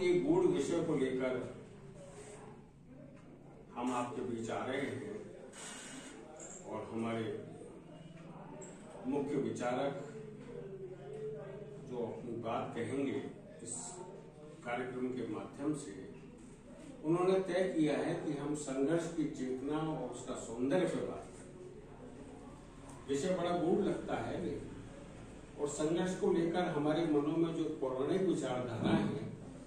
एक गूढ़ विषय को लेकर हम आपके बीच आ रहे हैं और हमारे मुख्य विचारक जो अपनी बात कहेंगे इस कार्यक्रम के माध्यम से, उन्होंने तय किया है कि हम संघर्ष की चेतना और उसका सौंदर्य पर बात करें। विषय बड़ा गूढ़ लगता है और संघर्ष को लेकर हमारे मनों में जो पौराणिक विचारधारा है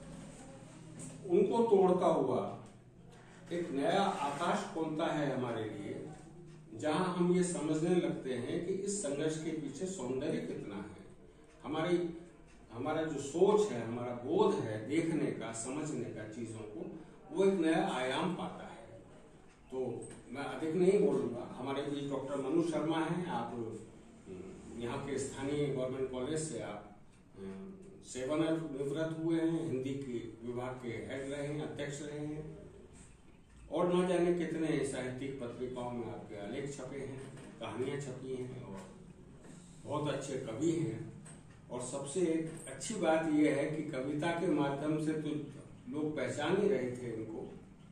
उनको तोड़ता हुआ एक नया आकाश खोलता है हमारे लिए, जहां हम ये समझने लगते हैं कि इस संघर्ष के पीछे सौंदर्य कितना है। हमारा जो सोच है, हमारा बोध है देखने का, समझने का चीजों को, वो एक नया आयाम पाता है। तो मैं अधिक नहीं बोलूंगा। हमारे बीच डॉक्टर मनु शर्मा हैं। आप यहाँ के स्थानीय गवर्नमेंट कॉलेज से आप सेवानिवृत्त हुए हैं, हिंदी के विभाग के हेड रहे हैं, अध्यक्ष रहे हैं, और न जाने कितने साहित्यिक पत्रिकाओं में आपके आलेख छपे हैं, कहानियां छपी हैं, और बहुत अच्छे कवि हैं। और सबसे एक अच्छी बात यह है कि कविता के माध्यम से तो लोग पहचान ही रहे थे इनको।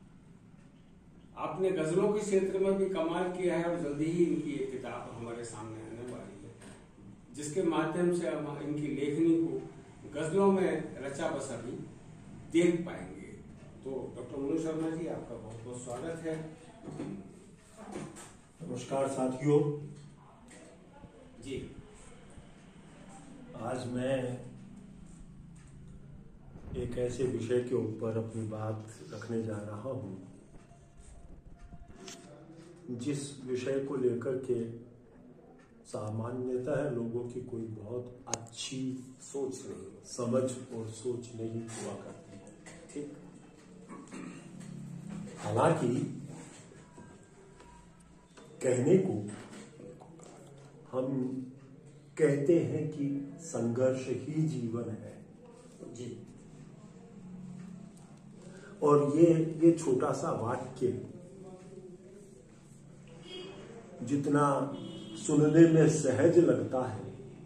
आपने गजलों के क्षेत्र में भी कमाल किया है और जल्दी ही इनकी एक किताब हमारे सामने आने वाली है, जिसके माध्यम से हम इनकी लेखनी को गजलों में रचा बसा भी देख पाएंगे। तो डॉक्टर मनु शर्मा जी, आपका बहुत बहुत स्वागत है। नमस्कार साथियों जी। आज मैं एक ऐसे विषय के ऊपर अपनी बात रखने जा रहा हूं जिस विषय को लेकर के सामान्यतः लोगों की कोई बहुत अच्छी सोच नहीं, समझ और सोच नहीं हुआ करती है। ठीक। हालांकि कहने को हम कहते हैं कि संघर्ष ही जीवन है जी। और ये छोटा सा वाक्य जितना सुनने में सहज लगता है,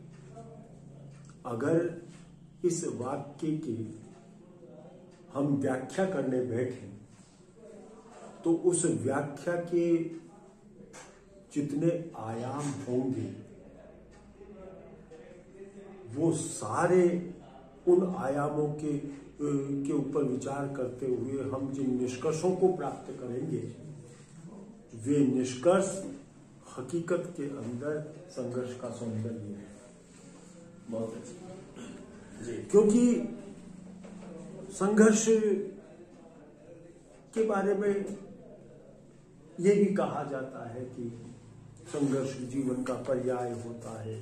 अगर इस वाक्य की हम व्याख्या करने बैठे तो उस व्याख्या के जितने आयाम होंगे वो सारे उन आयामों के ऊपर विचार करते हुए हम जिन निष्कर्षों को प्राप्त करेंगे, वे निष्कर्ष हकीकत के अंदर संघर्ष का सौंदर्य है। बहुत अच्छा जी। क्योंकि संघर्ष के बारे में ये भी कहा जाता है कि संघर्ष जीवन का पर्याय होता है।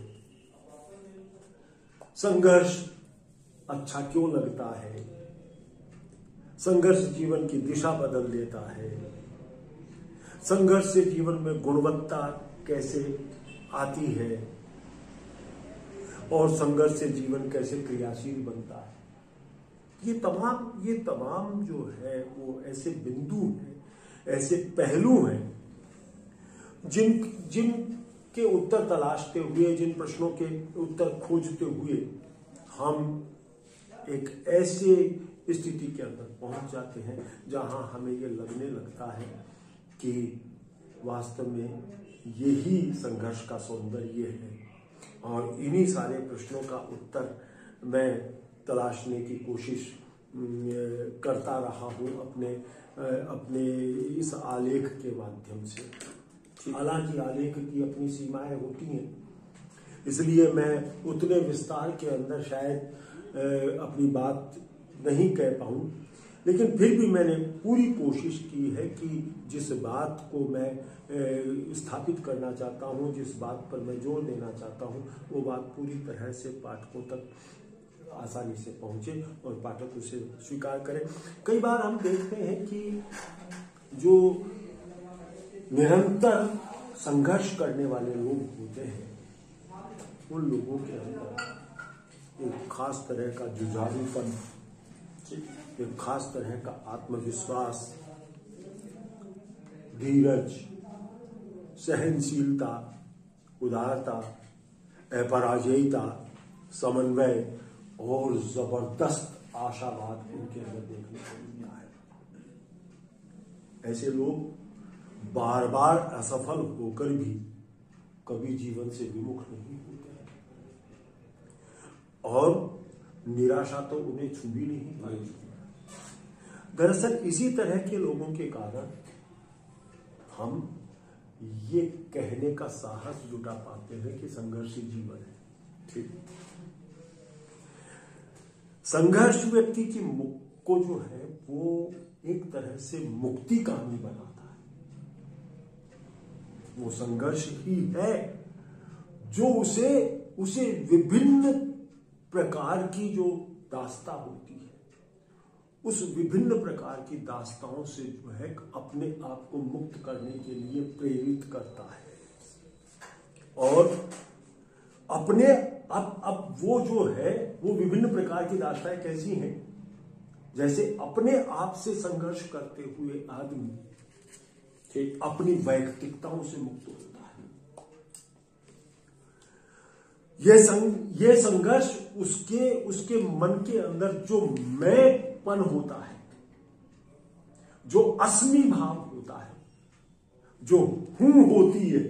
संघर्ष अच्छा क्यों लगता है? संघर्ष जीवन की दिशा बदल देता है। संघर्ष से जीवन में गुणवत्ता कैसे आती है और संघर्ष से जीवन कैसे क्रियाशील बनता है। ये तमाम जो है वो ऐसे बिंदु हैं, ऐसे पहलू हैं जिन के उत्तर तलाशते हुए, जिन प्रश्नों के उत्तर खोजते हुए हम एक ऐसे स्थिति के अंदर पहुंच जाते हैं जहां हमें ये लगने लगता है कि वास्तव में यही संघर्ष का सौंदर्य है। और इन्हीं सारे प्रश्नों का उत्तर मैं तलाशने की कोशिश करता रहा हूं अपने इस आलेख के माध्यम से। हालांकि आलेख की अपनी सीमाएं होती हैं, इसलिए मैं उतने विस्तार के अंदर शायद अपनी बात नहीं कह पाऊं, लेकिन फिर भी मैंने पूरी कोशिश की है कि जिस बात को मैं स्थापित करना चाहता हूं, जिस बात पर मैं जोर देना चाहता हूं, वो बात पूरी तरह से पाठकों तक आसानी से पहुंचे और पाठक उसे स्वीकार करें। कई बार हम देखते हैं कि जो निरंतर संघर्ष करने वाले लोग होते हैं, उन लोगों के अंदर एक खास तरह का जुझारूपन, एक खास तरह का आत्मविश्वास, धीरज, सहनशीलता, उदारता, अपराजयता, समन्वय और जबरदस्त आशावाद उनके अंदर देखने को मिलता है। ऐसे लोग बार बार असफल होकर भी कभी जीवन से विमुख नहीं होते और निराशा तो उन्हें छू भी नहीं पाती। दरअसल इसी तरह के लोगों के कारण हम ये कहने का साहस जुटा पाते हैं कि संघर्षी जीवन है। ठीक, संघर्ष व्यक्ति की को जो है वो एक तरह से मुक्ति कामी बनाता है। वो संघर्ष ही है जो उसे विभिन्न प्रकार की जो दास्ता होती है, उस विभिन्न प्रकार की दास्ताओं से जो है अपने आप को मुक्त करने के लिए प्रेरित करता है। और अपने अब वो जो है वो विभिन्न प्रकार की दास्ताएं कैसी हैं, जैसे अपने आप से संघर्ष करते हुए आदमी अपनी वैयक्तिकताओं से मुक्त होता है। ये संघर्ष उसके मन के अंदर जो मैंपन होता है, जो अस्मि भाव होता है, जो हूं होती है,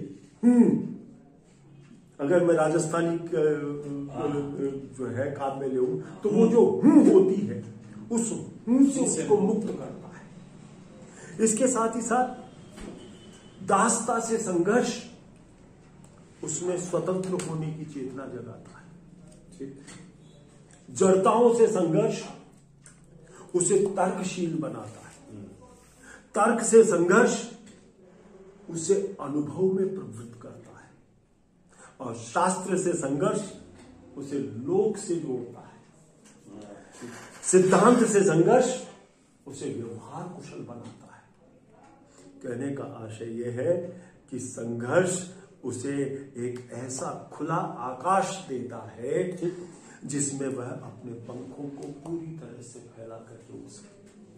अगर मैं राजस्थानी जो है काम में ले तो वो जो हूं होती है उस हूं से उसको मुक्त करता है। इसके साथ ही साथ दास्ता से संघर्ष उसमें स्वतंत्र होने की चेतना जगाता है। ठीक, जड़ताओं से संघर्ष उसे तर्कशील बनाता है। तर्क से संघर्ष उसे अनुभव में प्रवृत्त करता है और शास्त्र से संघर्ष उसे लोक से जोड़ता है। सिद्धांत से संघर्ष उसे व्यवहार कुशल बनाता है। कहने का आशय यह है कि संघर्ष उसे एक ऐसा खुला आकाश देता है जिसमें वह अपने पंखों को पूरी तरह से फैला करके उड़ सके।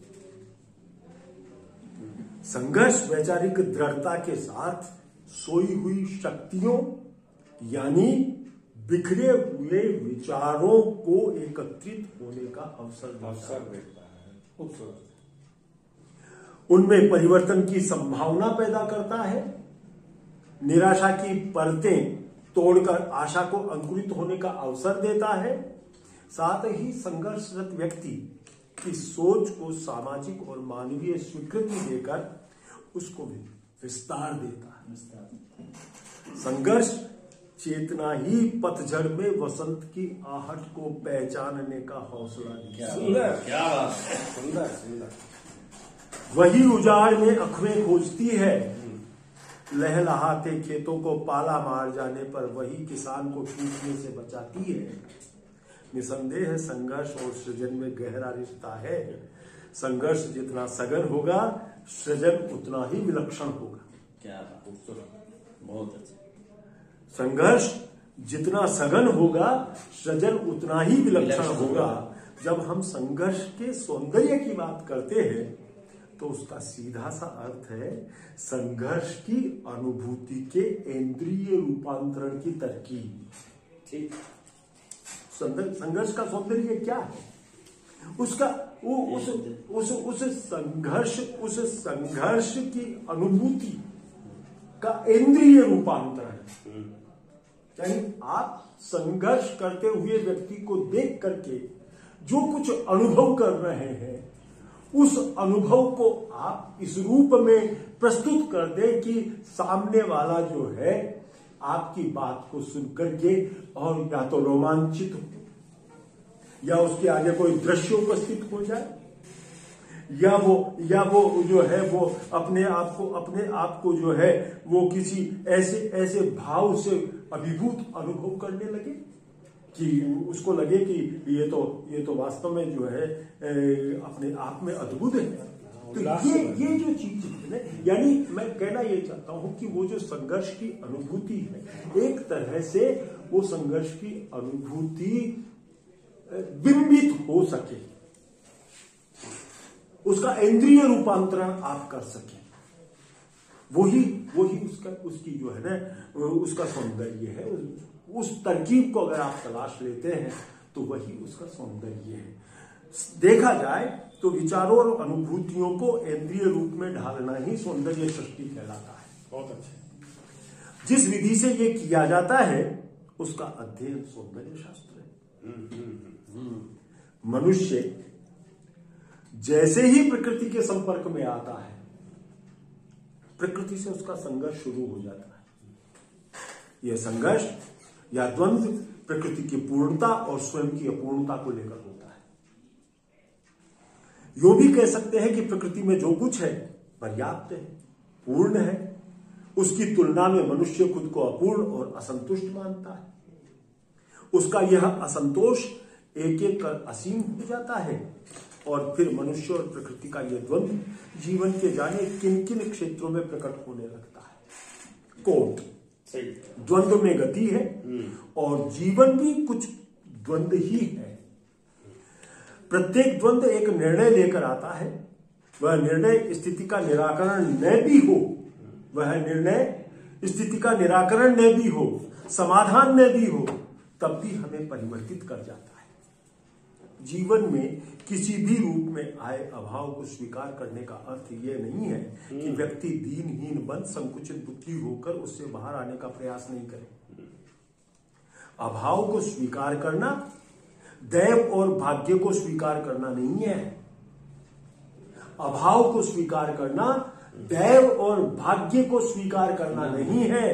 संघर्ष वैचारिक दृढ़ता के साथ सोई हुई शक्तियों यानी बिखरे हुए विचारों को एकत्रित होने का अवसर देता है। उनमें परिवर्तन की संभावना पैदा करता है, निराशा की परतें तोड़कर आशा को अंकुरित होने का अवसर देता है। साथ ही संघर्षरत व्यक्ति की सोच को सामाजिक और मानवीय स्वीकृति देकर उसको भी विस्तार देता है। संघर्ष चेतना ही पतझड़ में वसंत की आहट को पहचानने का हौसला देता है। सुंदर। वही उजाड़ में अखवें खोजती है, लहलहाते खेतों को पाला मार जाने पर वही किसान को टूटने से बचाती है। निसंदेह संघर्ष और सृजन में गहरा रिश्ता है। संघर्ष जितना सघन होगा, सृजन उतना ही विलक्षण होगा। क्या खूबसूरत, बहुत अच्छा। संघर्ष जितना सघन होगा, सृजन उतना ही विलक्षण होगा। जब हम संघर्ष के सौंदर्य की बात करते हैं तो उसका सीधा सा अर्थ है संघर्ष की अनुभूति के इंद्रिय रूपांतरण की तरकीब। ठीक, संघर्ष का सौंदर्य क्या है? उसका उस संघर्ष की अनुभूति का इंद्रिय रूपांतरण। यानी आप संघर्ष करते हुए व्यक्ति को देख करके जो कुछ अनुभव कर रहे हैं, उस अनुभव को आप इस रूप में प्रस्तुत कर दें कि सामने वाला जो है आपकी बात को सुन करके और या तो रोमांचित हो, या उसके आगे कोई दृश्य उपस्थित हो जाए, या वो जो है वो अपने आप को जो है वो किसी ऐसे भाव से अभिभूत अनुभव करने लगे कि उसको लगे कि ये तो वास्तव में जो है अपने आप में अद्भुत है। तो ये जो चीज है ना, यानी मैं कहना ये चाहता हूं कि वो जो संघर्ष की अनुभूति है, एक तरह से वो संघर्ष की अनुभूति बिंबित हो सके, उसका इंद्रिय रूपांतरण आप कर सके, वही उसकी जो है ना उसका सौंदर्य है। उस तरकीब को अगर आप तलाश लेते हैं तो वही उसका सौंदर्य है। देखा जाए तो विचारों और अनुभूतियों को इंद्रिय रूप में ढालना ही सौंदर्य सृष्टि कहलाता है। बहुत अच्छा। जिस विधि से ये किया जाता है उसका अध्ययन सौंदर्य शास्त्र है। मनुष्य जैसे ही प्रकृति के संपर्क में आता है, प्रकृति से उसका संघर्ष शुरू हो जाता है। यह संघर्ष या द्वंद्व प्रकृति की पूर्णता और स्वयं की अपूर्णता को लेकर होता है। यो भी कह सकते हैं कि प्रकृति में जो कुछ है पर्याप्त है, पूर्ण है। उसकी तुलना में मनुष्य खुद को अपूर्ण और असंतुष्ट मानता है। उसका यह असंतोष एक एक कर असीम हो जाता है और फिर मनुष्य और प्रकृति का यह द्वंद्व जीवन के जाने किन किन क्षेत्रों में प्रकट होने लगता है। कोट सही, द्वंद्व में गति है और जीवन भी कुछ द्वंद्व ही है। प्रत्येक द्वंद्व एक निर्णय लेकर आता है। वह निर्णय स्थिति का निराकरण न भी हो, वह निर्णय स्थिति का निराकरण न भी हो, समाधान न भी हो, तब भी हमें परिवर्तित कर जाता है। जीवन में किसी भी रूप में आए अभाव को स्वीकार करने का अर्थ यह नहीं है कि व्यक्ति दीनहीन बन संकुचित बुद्धि होकर उससे बाहर आने का प्रयास नहीं करे। अभाव को स्वीकार करना दैव और भाग्य को स्वीकार करना नहीं है। अभाव को स्वीकार करना दैव और भाग्य को स्वीकार करना नहीं है।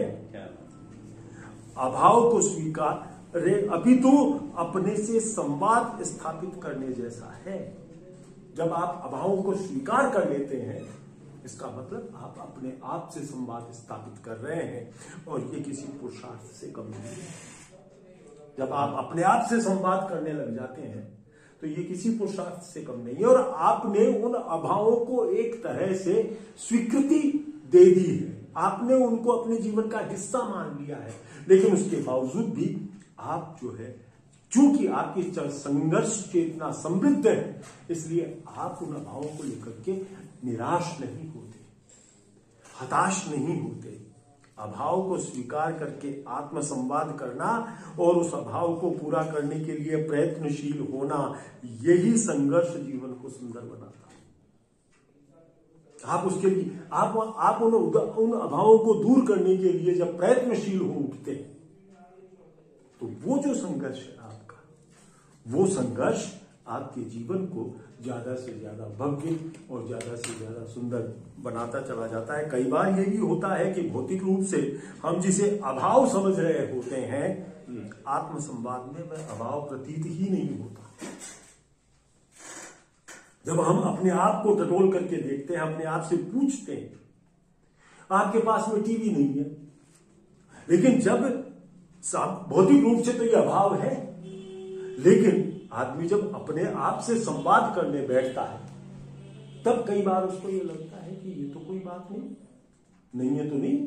अभाव को स्वीकार अभी तो अपने से संवाद स्थापित करने जैसा है। जब आप अभावों को स्वीकार कर लेते हैं, इसका मतलब आप अपने आप से संवाद स्थापित कर रहे हैं और ये किसी पुरुषार्थ से कम नहीं है। जब आप अपने आप से संवाद करने लग जाते हैं तो ये किसी पुरुषार्थ से कम नहीं है और आपने उन अभावों को एक तरह से स्वीकृति दे दी है। आपने उनको अपने जीवन का हिस्सा मान लिया है, लेकिन उसके बावजूद भी आप जो है, चूंकि आपकी संघर्ष चेतना समृद्ध है, इसलिए आप उन अभावों को लेकर के निराश नहीं होते, हताश नहीं होते। अभाव को स्वीकार करके आत्म संवाद करना और उस अभाव को पूरा करने के लिए प्रयत्नशील होना, यही संघर्ष जीवन को सुंदर बनाता है। आप उसके लिए आप उन अभावों को दूर करने के लिए जब प्रयत्नशील हो उठते हैं, तो वो जो संघर्ष है आपका, वो संघर्ष आपके जीवन को ज्यादा से ज्यादा भव्य और ज्यादा से ज्यादा सुंदर बनाता चला जाता है। कई बार ये भी होता है कि भौतिक रूप से हम जिसे अभाव समझ रहे होते हैं, आत्म संवाद में वह अभाव प्रतीत ही नहीं होता। जब हम अपने आप को टटोल करके देखते हैं, अपने आप से पूछते हैं, आपके पास में टीवी नहीं है, लेकिन जब भौतिक रूप से तो यह अभाव है, लेकिन आदमी जब अपने आप से संवाद करने बैठता है, तब कई बार उसको यह लगता है कि ये तो कोई बात नहीं है तो नहीं।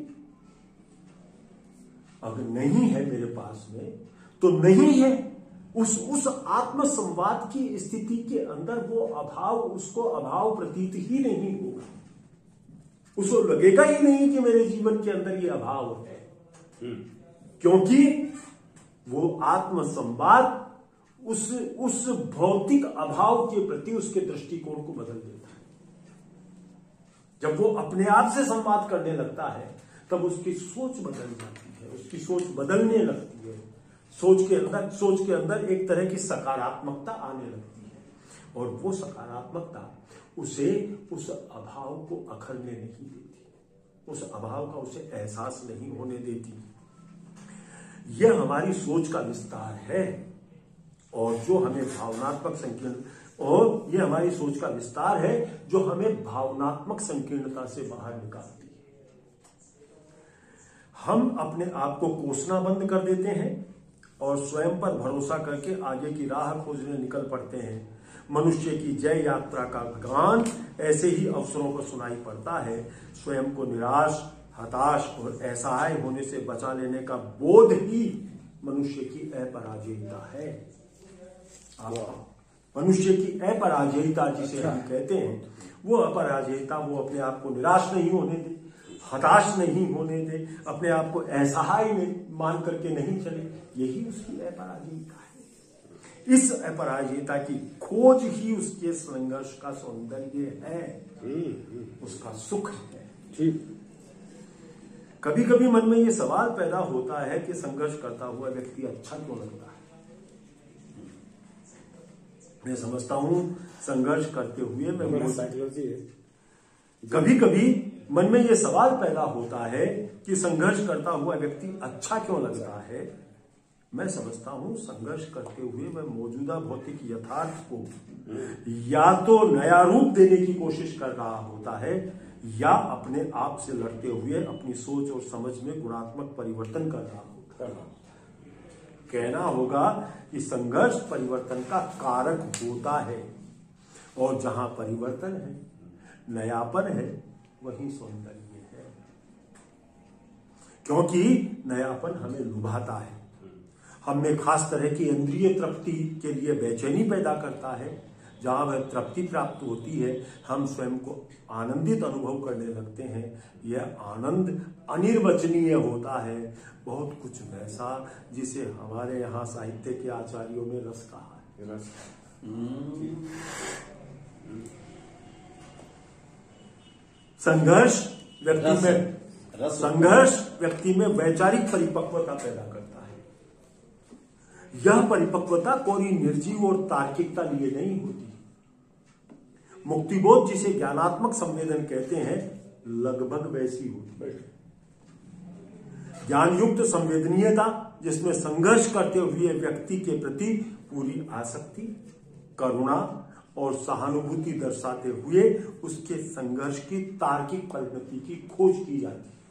अगर नहीं है मेरे पास में तो नहीं है। उस आत्म संवाद की स्थिति के अंदर वो अभाव, उसको अभाव प्रतीत ही नहीं होगा। उसको लगेगा ही नहीं कि मेरे जीवन के अंदर ये अभाव है, क्योंकि वो आत्म संवाद उस भौतिक अभाव के प्रति उसके दृष्टिकोण को बदल देता है। जब वो अपने आप से संवाद करने लगता है, तब उसकी सोच बदल जाती है, उसकी सोच बदलने लगती है। सोच के अंदर एक तरह की सकारात्मकता आने लगती है और वो सकारात्मकता उसे उस अभाव को अखरने नहीं देती, उस अभाव का उसे एहसास नहीं होने देती। यह हमारी सोच का विस्तार है और जो हमें भावनात्मक संकीर्ण और यह हमारी सोच का विस्तार है जो हमें भावनात्मक संकीर्णता से बाहर निकालती है। हम अपने आप को कोसना बंद कर देते हैं और स्वयं पर भरोसा करके आगे की राह खोजने निकल पड़ते हैं। मनुष्य की जय यात्रा का गान ऐसे ही अवसरों पर सुनाई पड़ता है। स्वयं को निराश, हताश और असहाय होने से बचा लेने का बोध ही मनुष्य की अपराजयता है। मनुष्य की अपराजयता जिसे हम कहते हैं, वो अपराजयता, वो अपने आप को निराश नहीं होने दे, हताश नहीं होने दे, अपने आप को असहाय मान करके नहीं चले, यही उसकी अपराजयता है। इस अपराजिता की खोज ही उसके संघर्ष का सौंदर्य है, उसका सुख है। ठीक। कभी कभी मन में ये सवाल पैदा होता है कि संघर्ष करता हुआ व्यक्ति अच्छा क्यों लगता है। मैं समझता हूं संघर्ष करते हुए कभी कभी मन में ये सवाल पैदा होता है कि संघर्ष करता हुआ व्यक्ति अच्छा क्यों लगता है। मैं समझता हूं संघर्ष करते हुए वह मौजूदा भौतिक यथार्थ को या तो नया रूप देने की कोशिश कर रहा होता है या अपने आप से लड़ते हुए अपनी सोच और समझ में गुणात्मक परिवर्तन कर रहा होता है। कहना होगा कि संघर्ष परिवर्तन का कारक होता है, और जहां परिवर्तन है, नयापन है, वही सौंदर्य है। क्योंकि नयापन हमें लुभाता है, हमें खास तरह की इंद्रिय तृप्ति के लिए बेचैनी पैदा करता है। जहां वह तृप्ति प्राप्त होती है, हम स्वयं को आनंदित अनुभव करने लगते हैं। यह आनंद अनिर्वचनीय होता है, बहुत कुछ वैसा जिसे हमारे यहाँ साहित्य के आचार्यों में रस कहा है। संघर्ष व्यक्ति में वैचारिक परिपक्वता पैदा करता है। यह परिपक्वता कोई निर्जीव और तार्किकता लिए नहीं होती। मुक्तिबोध जिसे ज्ञानात्मक संवेदन कहते हैं, लगभग वैसी होती है। ज्ञान युक्त संवेदनीयता जिसमें संघर्ष करते हुए व्यक्ति के प्रति पूरी आसक्ति, करुणा और सहानुभूति दर्शाते हुए उसके संघर्ष की तार्किक परिणति की खोज की जाती है।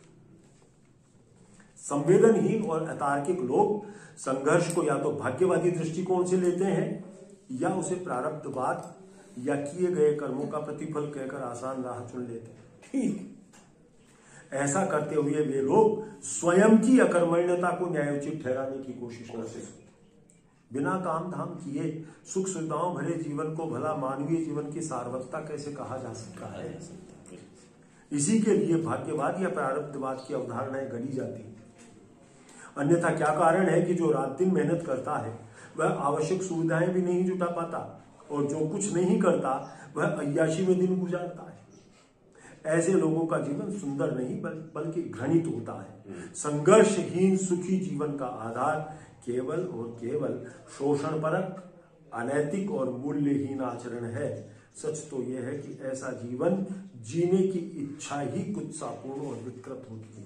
संवेदनहीन और अतार्किक लोग संघर्ष को या तो भाग्यवादी दृष्टिकोण से लेते हैं या उसे प्रारब्धवाद या किए गए कर्मों का प्रतिफल कहकर आसान राह चुन लेते हैं। ठीक, ऐसा करते हुए वे लोग स्वयं की अकर्मण्यता को न्यायोचित ठहराने की कोशिश करते हैं। बिना काम धाम किए सुख सुविधाओं भरे जीवन को भला मानवीय जीवन की सार्थकता कैसे कहा जा सकता है। इसी के लिए भाग्यवाद या प्रारब्धवाद की अवधारणाएं गढ़ी जाती हैं। अन्यथा क्या कारण है कि जो रात दिन मेहनत करता है वह आवश्यक सुविधाएं भी नहीं जुटा पाता, और जो कुछ नहीं करता वह अय्याशी में दिन गुजारता है। ऐसे लोगों का जीवन सुंदर नहीं बल्कि घृणित होता है। संघर्षहीन सुखी जीवन का आधार केवल और केवल शोषणपरक, अनैतिक और मूल्यहीन आचरण है। सच तो यह है कि ऐसा जीवन जीने की इच्छा ही कुत्सापूर्ण और विकृत होती है।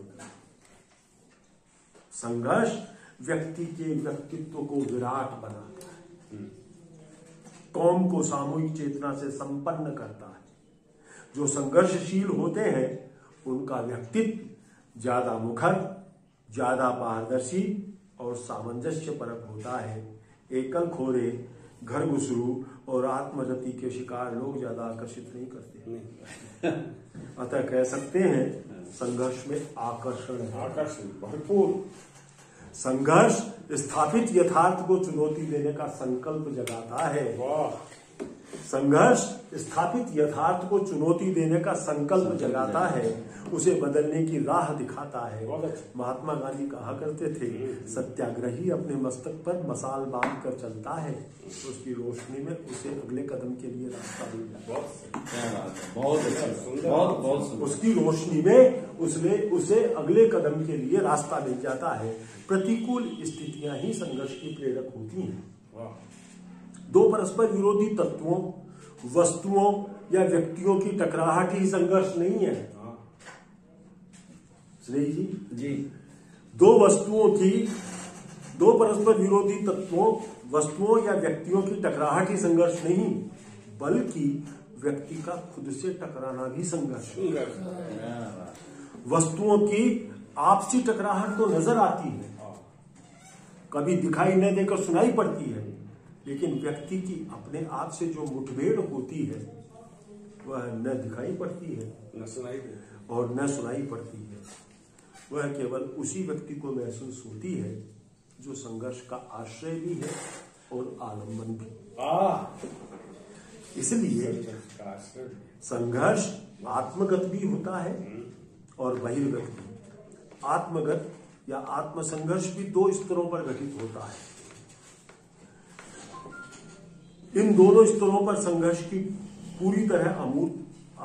संघर्ष व्यक्ति के व्यक्तित्व को विराट बनाता है, कौम को सामूहिक चेतना से संपन्न करता है। जो संघर्षशील होते हैं उनका व्यक्तित्व ज्यादा मुखर, ज्यादा पारदर्शी और सामंजस्यपरक होता है। एकल खोरे, घर घुसरू और आत्मरति के शिकार लोग ज्यादा आकर्षित नहीं करते। अतः कह सकते हैं संघर्ष में आकर्षण है, आकर्षण भरपूर। संघर्ष स्थापित यथार्थ को चुनौती देने का संकल्प जगाता है। संघर्ष स्थापित यथार्थ को चुनौती देने का संकल्प जगाता है, उसे बदलने की राह दिखाता है। महात्मा गांधी कहा करते थे, सत्याग्रही अपने मस्तक पर मसाल बांध कर चलता है, उसकी रोशनी में उसे अगले कदम के लिए रास्ता मिल जाता है। बहुत अच्छा, बहुत उसकी रोशनी में उसे अगले कदम के लिए रास्ता मिल जाता है। प्रतिकूल स्थितियां ही संघर्ष की प्रेरक होती हैं। दो परस्पर विरोधी तत्वों, वस्तुओं या व्यक्तियों की टकराहट ही संघर्ष नहीं है। श्री जी, दो परस्पर विरोधी तत्वों, वस्तुओं या व्यक्तियों की टकराहट ही संघर्ष नहीं, बल्कि व्यक्ति का खुद से टकराना भी संघर्ष है। वस्तुओं की आपसी टकराहट तो नजर आती है, कभी दिखाई न देकर सुनाई पड़ती है, लेकिन व्यक्ति की अपने आप से जो मुठभेड़ होती है वह न दिखाई पड़ती है न सुनाई पड़ती है। वह केवल उसी व्यक्ति को महसूस होती है जो संघर्ष का आश्रय भी है और आलंबन भी। इसलिए संघर्ष आत्मगत भी होता है और बहिर्गत भी। आत्मगत या आत्मसंघर्ष भी दो स्तरों पर घटित होता है। इन दोनों स्तरों पर संघर्ष की पूरी तरह अमूर्त,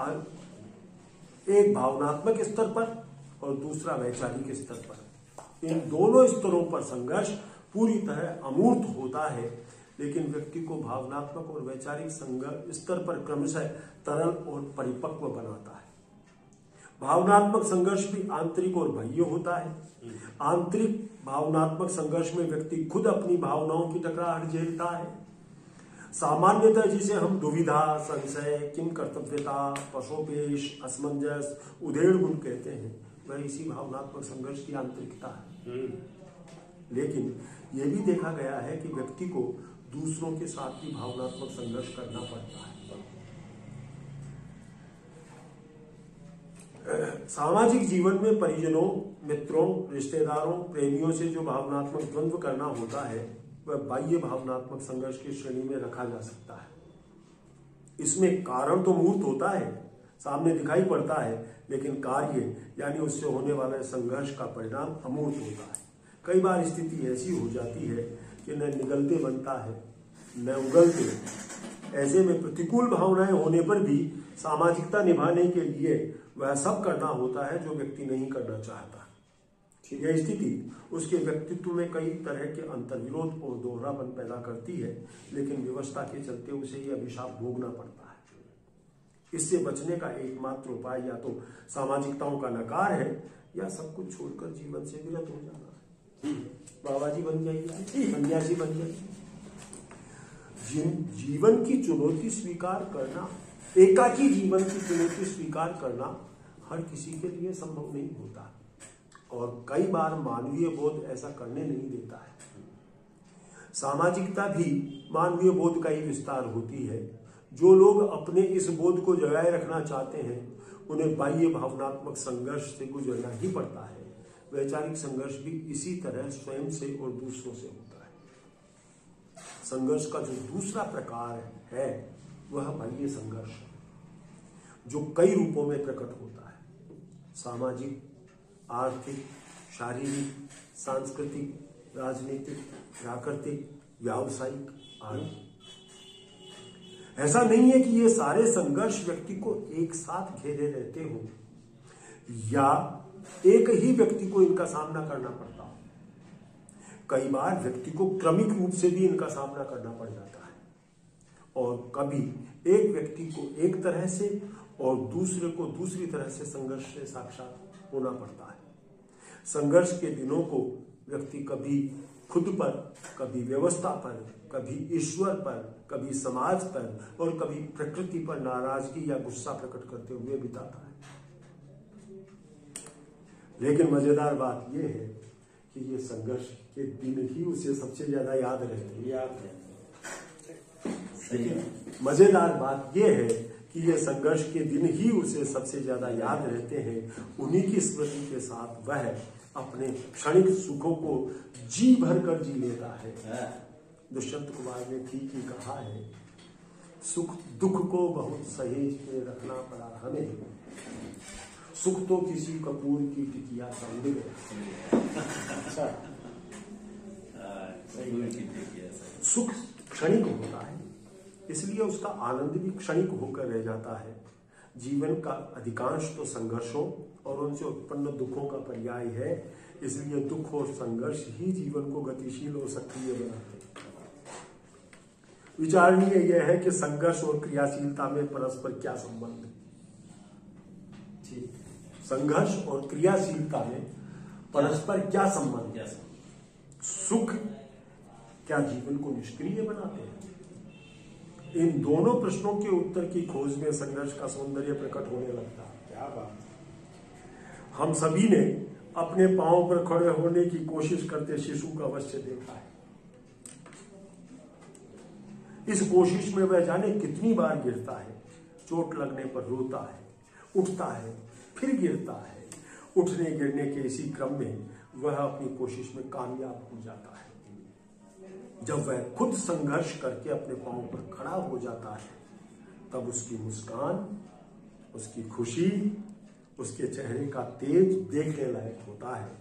एक भावनात्मक स्तर पर और दूसरा वैचारिक स्तर पर। इन दोनों स्तरों पर संघर्ष पूरी तरह अमूर्त होता है, लेकिन व्यक्ति को भावनात्मक और वैचारिक स्तर पर क्रमशः तरल और परिपक्व बनाता है। भावनात्मक संघर्ष भी आंतरिक और बाह्य होता है। आंतरिक भावनात्मक संघर्ष में व्यक्ति खुद अपनी भावनाओं की टकराहट झेलता है। सामान्यतः जिसे हम दुविधा, संशय, किम कर्तव्यता, पशोपेश, असमंजस, उधेड़ गुण कहते हैं, वह इसी भावनात्मक संघर्ष की आंतरिकता है। लेकिन यह भी देखा गया है कि व्यक्ति को दूसरों के साथ भी भावनात्मक संघर्ष करना पड़ता है। सामाजिक जीवन में परिजनों, मित्रों, रिश्तेदारों, प्रेमियों से जो भावनात्मक द्वंद्व करना होता है वह बाह्य भावनात्मक संघर्ष की श्रेणी में रखा जा सकता है। इसमें कारण तो मूर्त होता है, सामने दिखाई पड़ता है, लेकिन कार्य यानी उससे होने वाले संघर्ष का परिणाम अमूर्त होता है। कई बार स्थिति ऐसी हो जाती है कि न निगलते बनता है न उगलते। ऐसे में प्रतिकूल भावनाएं होने पर भी सामाजिकता निभाने के लिए वह सब करना होता है जो व्यक्ति नहीं करना चाहता। यह स्थिति उसके व्यक्तित्व में कई तरह के अंतर्विरोध और दोहरापन पैदा करती है, लेकिन व्यवस्था के चलते उसे यह अभिशाप भोगना पड़ता है। इससे बचने का एकमात्र उपाय या तो सामाजिकताओं का नकार है या सब कुछ छोड़कर जीवन से विरत हो जाना है। बाबा जी बन जाइए, सन्यासी बन जाइए। जीवन की चुनौती स्वीकार करना, एकाकी जीवन की चुनौती स्वीकार करना हर किसी के लिए संभव नहीं होता और कई बार मानवीय बोध ऐसा करने नहीं देता है। सामाजिकता भी मानवीय बोध का ही विस्तार होती है। जो लोग अपने इस बोध को जगाए रखना चाहते हैं उन्हें बाह्य भावनात्मक संघर्ष से गुजरना ही पड़ता है। वैचारिक संघर्ष भी इसी तरह स्वयं से और दूसरों से होता है। संघर्ष का जो दूसरा प्रकार है वह बाह्य संघर्ष, जो कई रूपों में प्रकट होता है। सामाजिक, आर्थिक, शारीरिक, सांस्कृतिक, राजनीतिक, प्राकृतिक, व्यावसायिक आदि। ऐसा नहीं है कि ये सारे संघर्ष व्यक्ति को एक साथ घेरे रहते हों या एक ही व्यक्ति को इनका सामना करना पड़ता हो। कई बार व्यक्ति को क्रमिक रूप से भी इनका सामना करना पड़ जाता है और कभी एक व्यक्ति को एक तरह से और दूसरे को दूसरी तरह से संघर्ष से साक्षात होना पड़ता है। संघर्ष के दिनों को व्यक्ति कभी खुद पर, कभी व्यवस्था पर, कभी ईश्वर पर, कभी समाज पर और कभी प्रकृति पर नाराजगी या गुस्सा प्रकट करते हुए बिताता है। लेकिन मजेदार बात यह है कि ये संघर्ष के दिन ही उसे सबसे ज्यादा याद रहते हैं। मजेदार बात यह है कि ये संघर्ष के दिन ही उसे सबसे ज्यादा याद रहते हैं। उन्हीं की स्मृति के साथ वह अपने क्षणिक सुखों को जी भर कर जी लेता है। दुष्यंत कुमार ने ठीक ही कहा है, सुख दुख को बहुत सहेज के रखना पड़ा हमें, सुख तो किसी कपूर की टिकिया सा उड़ गया। सुख क्षणिक होता है, इसलिए उसका आनंद भी क्षणिक होकर रह जाता है। जीवन का अधिकांश तो संघर्षों और उनसे उत्पन्न दुखों का पर्याय है, इसलिए दुख और संघर्ष ही जीवन को गतिशील और सक्रिय बनाते हैं। विचारणीय यह है कि संघर्ष और क्रियाशीलता में परस्पर क्या संबंध है। संघर्ष और क्रियाशीलता में परस्पर क्या संबंध? सुख क्या जीवन को निष्क्रिय बनाते हैं? इन दोनों प्रश्नों के उत्तर की खोज में संघर्ष का सौंदर्य प्रकट होने लगता है। क्या बात! हम सभी ने अपने पांव पर खड़े होने की कोशिश करते शिशु का अवश्य देखा है। इस कोशिश में वह जाने कितनी बार गिरता है, चोट लगने पर रोता है, उठता है, फिर गिरता है। उठने गिरने के इसी क्रम में वह अपनी कोशिश में कामयाब हो जाता है। जब वह खुद संघर्ष करके अपने पांव पर खड़ा हो जाता है, तब उसकी मुस्कान, उसकी खुशी, उसके चेहरे का तेज देखने लायक होता है।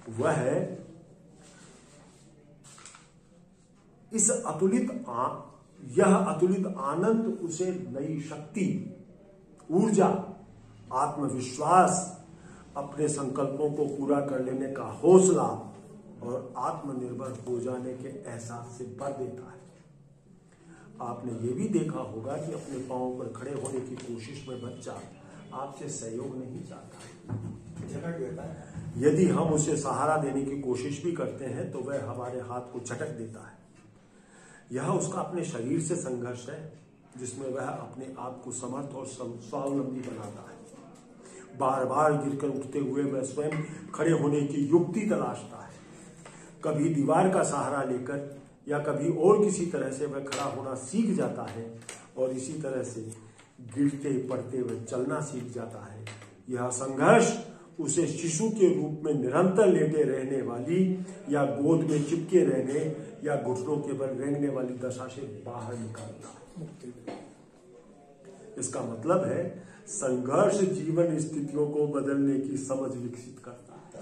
वह इस अतुलित यह अतुलित आनंद उसे नई शक्ति, ऊर्जा, आत्मविश्वास, अपने संकल्पों को पूरा कर लेने का हौसला और आत्मनिर्भर हो जाने के एहसास से भर देता है। आपने ये भी देखा होगा कि अपने पांवों पर खड़े होने की कोशिश में बच्चा आपसे सहयोग नहीं चाहता, झटक देता है। यदि हम उसे सहारा देने की कोशिश भी करते हैं तो वह हमारे हाथ को झटक देता है। यह उसका अपने शरीर से संघर्ष है, जिसमें वह अपने आप को समर्थ और स्वावलंबी बनाता है। बार बार गिरकर उठते हुए वह स्वयं खड़े होने की युक्ति तलाशता है। कभी दीवार का सहारा लेकर या कभी और किसी तरह से वह खड़ा होना सीख जाता है और इसी तरह से गिरते पड़ते वह चलना सीख जाता है। यह संघर्ष उसे शिशु के रूप में निरंतर लेटे रहने वाली या गोद में चिपके रहने या घुटनों के बल रेंगने वाली दशा से बाहर निकालता है। इसका मतलब है संघर्ष जीवन स्थितियों को बदलने की समझ विकसित करता है।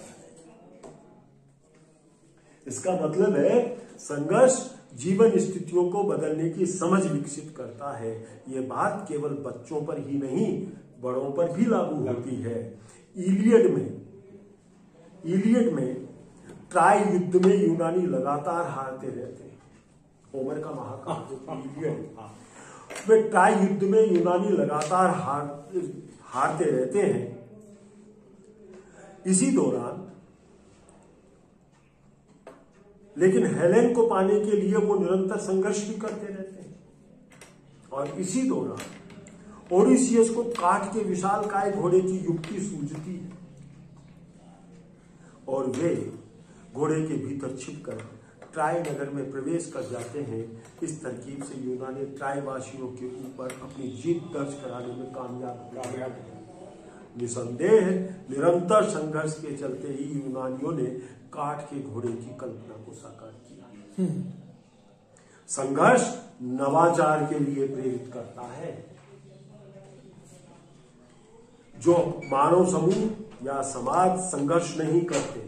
इसका मतलब है संघर्ष जीवन स्थितियों को बदलने की समझ विकसित करता है। यह बात केवल बच्चों पर ही नहीं, बड़ों पर भी लागू होती है। इलियड में ट्राय युद्ध में यूनानी लगातार हारते रहते हैं। होमर का महाकाव्य इलियड में ट्राय युद्ध में यूनानी लगातार हारते रहते हैं। इसी दौरान लेकिन हेलेन को पाने के लिए वो निरंतर संघर्ष भी करते रहते हैं। और इसी दौरान ओडिसियस को काठ के विशालकाय घोड़े की युक्ति सूझती है और वे घोड़े के भीतर छिपकर ट्राय नगर में प्रवेश कर जाते हैं। इस तरकीब से यूनानी ट्राय वासियों के ऊपर अपनी जीत दर्ज कराने में कामयाब निसंदेह निरंतर संघर्ष के चलते ही यूनानियों ने काठ के घोड़े की कल्पना को साकार किया। संघर्ष नवाचार के लिए प्रेरित करता है। जो मानव समूह या समाज संघर्ष नहीं करते,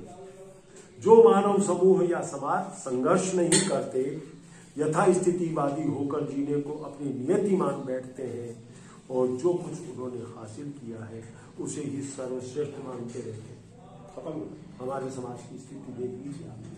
यथास्थितिवादी होकर जीने को अपनी नियति मान बैठते हैं और जो कुछ उन्होंने हासिल किया है उसे ही सर्वश्रेष्ठ मानते रहते हैं। खत्म। हमारे समाज की स्थिति देख लीजिए आप।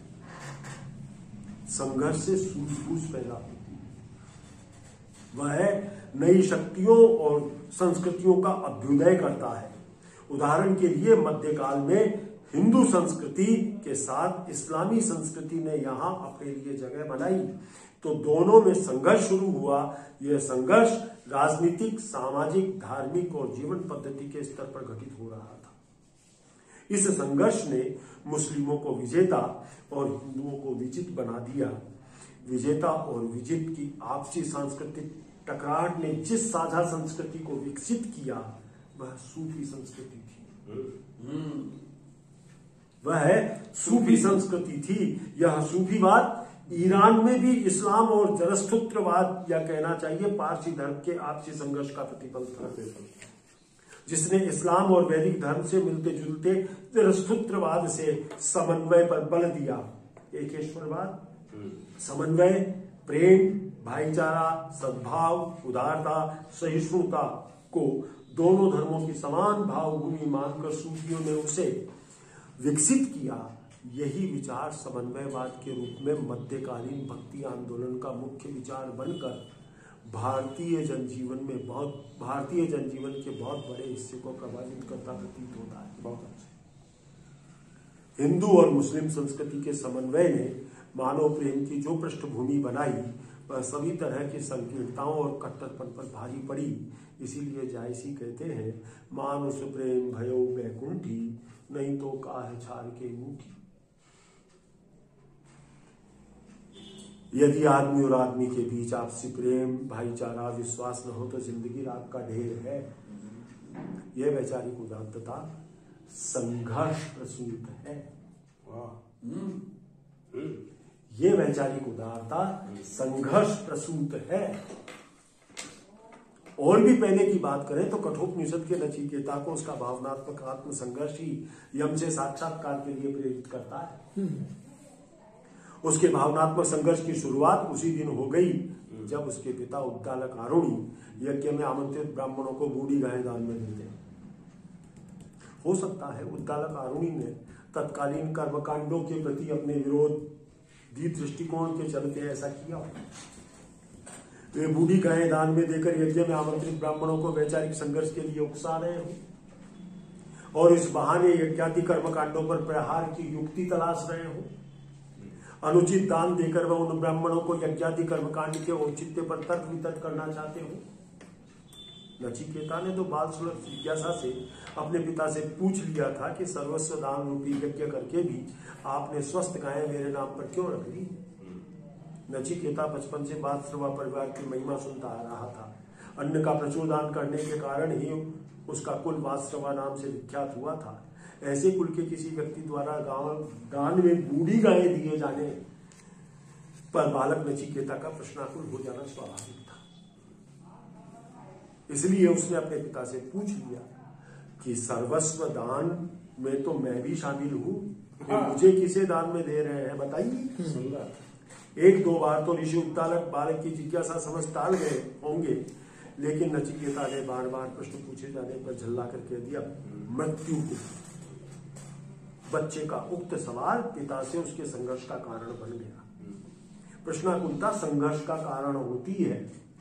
संघर्ष से सूझबूझ पैदा होती है। वह नई शक्तियों और संस्कृतियों का अभ्युदय करता है। उदाहरण के लिए मध्यकाल में हिंदू संस्कृति के साथ इस्लामी संस्कृति ने यहाँ अपने लिए जगह बनाई तो दोनों में संघर्ष शुरू हुआ। यह संघर्ष राजनीतिक, सामाजिक, धार्मिक और जीवन पद्धति के स्तर पर घटित हो रहा था। इस संघर्ष ने मुस्लिमों को विजेता और हिंदुओं को विजित बना दिया। विजेता और विजित की आपसी सांस्कृतिक टकराहट ने जिस साझा संस्कृति को विकसित किया वह सूफी संस्कृति थी। वह सूफी संस्कृति थी। यह सूफीवाद ईरान में भी इस्लाम और जरस्थुत्रवाद या कहना चाहिए पारसी धर्म के आपसी संघर्ष का प्रतिफल था, जिसने इस्लाम और वैदिक धर्म से मिलते जुलते जरस्थुत्रवाद से समन्वय पर बल दिया। एकेश्वरवाद समन्वय, प्रेम, भाईचारा, सद्भाव, उदारता, सहिष्णुता को दोनों धर्मों की समान भावभूमि मानकर सूफियों ने उसे विकसित किया। यही विचार समन्वयवाद के रूप में मध्यकालीन भक्ति आंदोलन का मुख्य विचार बनकर भारतीय जनजीवन के बहुत बड़े हिस्से को प्रभावित करता प्रतीत होता है। बहुत अच्छा। हिंदू और मुस्लिम संस्कृति के समन्वय ने मानव प्रेम की जो पृष्ठभूमि बनाई वह सभी तरह की संकीर्णताओं और कट्टरपन पर भारी पड़ी। इसीलिए जायसी कहते हैं, मानुष प्रेम भयो बैकुंठी, नहीं तो काहे छार के मुठी। यदि आदमी और आदमी के बीच आपसी प्रेम, भाईचारा, विश्वास न हो तो जिंदगी रात का ढेर है। यह वैचारिक उदात्तता संघर्ष प्रसूत है। ये वैचारिक उदारता संघर्ष प्रसूत है। और भी पहले की बात करें तो कठोपनिषद के नचिकेता को उसका भावनात्मक आत्म संघर्ष ही यम से साक्षात्कार के लिए प्रेरित करता है। उसके भावनात्मक संघर्ष की शुरुआत उसी दिन हो गई जब उसके पिता उद्दालक आरुणी यज्ञ में आमंत्रित ब्राह्मणों को बूढ़ी गायें दान में देते हैं। हो सकता है उद्दालक आरुणी ने तत्कालीन कर्मकांडों के प्रति अपने विरोधी दृष्टिकोण के चलते ऐसा किया हो। वे बूढ़ी गायें दान में देकर यज्ञ में आमंत्रित ब्राह्मणों को वैचारिक संघर्ष के लिए उकसा रहे हो और इस बहाने यज्ञादि कर्मकांडों पर प्रहार की युक्ति तलाश रहे हो। अनुचित दान देकर वह उन ब्राह्मणों को यज्ञादि कर्मकांड के औचित्य पर तर्क वितर्क करना चाहते हो। नचिकेता ने तो बाल सुलभ जिज्ञासा से अपने पिता से पूछ लिया था कि सर्वस्व दान रूपी यज्ञ करके भी आपने स्वस्थ गायें मेरे नाम पर क्यों रख दी। नचिकेता बचपन से बालश्रवा परिवार की महिमा सुनता आ रहा था। अन्न का प्रचुर दान करने के कारण ही उसका कुल बालश्रवा नाम से विख्यात हुआ था। ऐसे कुल के किसी व्यक्ति द्वारा दान में बूढ़ी गायें दिए जाने पर बालक नचिकेता का प्रश्नाकुल हो जाना स्वाभाविक था। इसलिए उसने अपने पिता से पूछ लिया कि सर्वस्व दान में तो मैं भी शामिल हूं, मुझे किसे दान में दे रहे हैं बताइए। एक दो बार तो ऋषि उद्दालक बालक की जिज्ञासा समझ टाल गए होंगे, लेकिन नचिकेता ने बार बार प्रश्न पूछे जाने पर झल्ला कर कह दिया मृत्यु को। बच्चे का उक्त सवाल पिता से उसके संघर्ष का कारण बन गया। प्रश्नाकुलता संघर्ष का कारण होती है,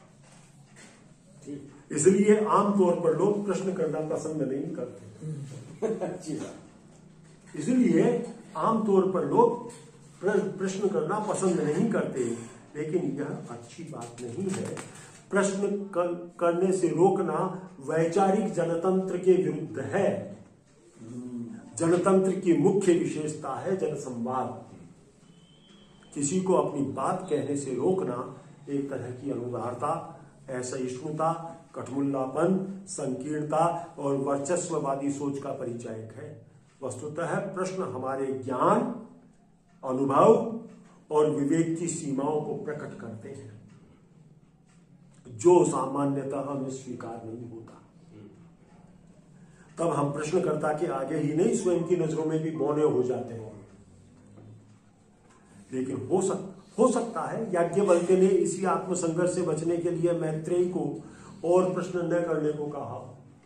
इसलिए आमतौर पर लोग प्रश्न करना पसंद नहीं करते। इसलिए आमतौर पर लोग प्रश्न करना पसंद नहीं करते, लेकिन यह अच्छी बात नहीं है। प्रश्न करने से रोकना वैचारिक जनतंत्र के विरुद्ध है। जनतंत्र की मुख्य विशेषता है जनसंवाद। किसी को अपनी बात कहने से रोकना एक तरह की अनुदारता, असहिष्णुता, कठमुल्लापन, संकीर्णता और वर्चस्ववादी सोच का परिचायक है। वस्तुतः प्रश्न हमारे ज्ञान, अनुभव और विवेक की सीमाओं को प्रकट करते हैं, जो सामान्यतः हमें स्वीकार नहीं होता। तब हम प्रश्नकर्ता के आगे ही नहीं स्वयं की नजरों में भी बौने हो जाते हैं। लेकिन हो सकता है याज्ञवल्क्य ने इसी आत्मसंघर्ष से बचने के लिए मैत्रेयी को और प्रश्न न करने को कहा।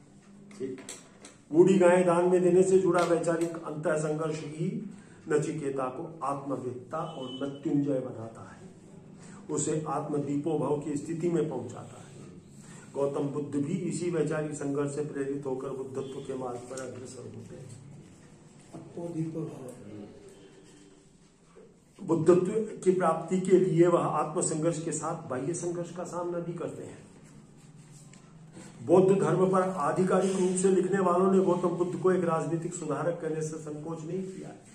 बूढ़ी गायें दान में देने से जुड़ा वैचारिक अंतः संघर्ष ही नचिकेता को आत्मवेत्ता और मृत्युंजय बनाता है, उसे आत्मदीपोभव की स्थिति में पहुंचाता है। गौतम बुद्ध भी इसी वैचारिक संघर्ष से प्रेरित होकर बुद्धत्व के मार्ग पर अग्रसर होते हैं। बुद्धत्व की प्राप्ति के लिए वह आत्मसंघर्ष के साथ बाह्य संघर्ष का सामना भी करते हैं। बौद्ध धर्म पर आधिकारिक रूप से लिखने वालों ने गौतम बुद्ध को एक राजनीतिक सुधारक कहने से संकोच नहीं किया है।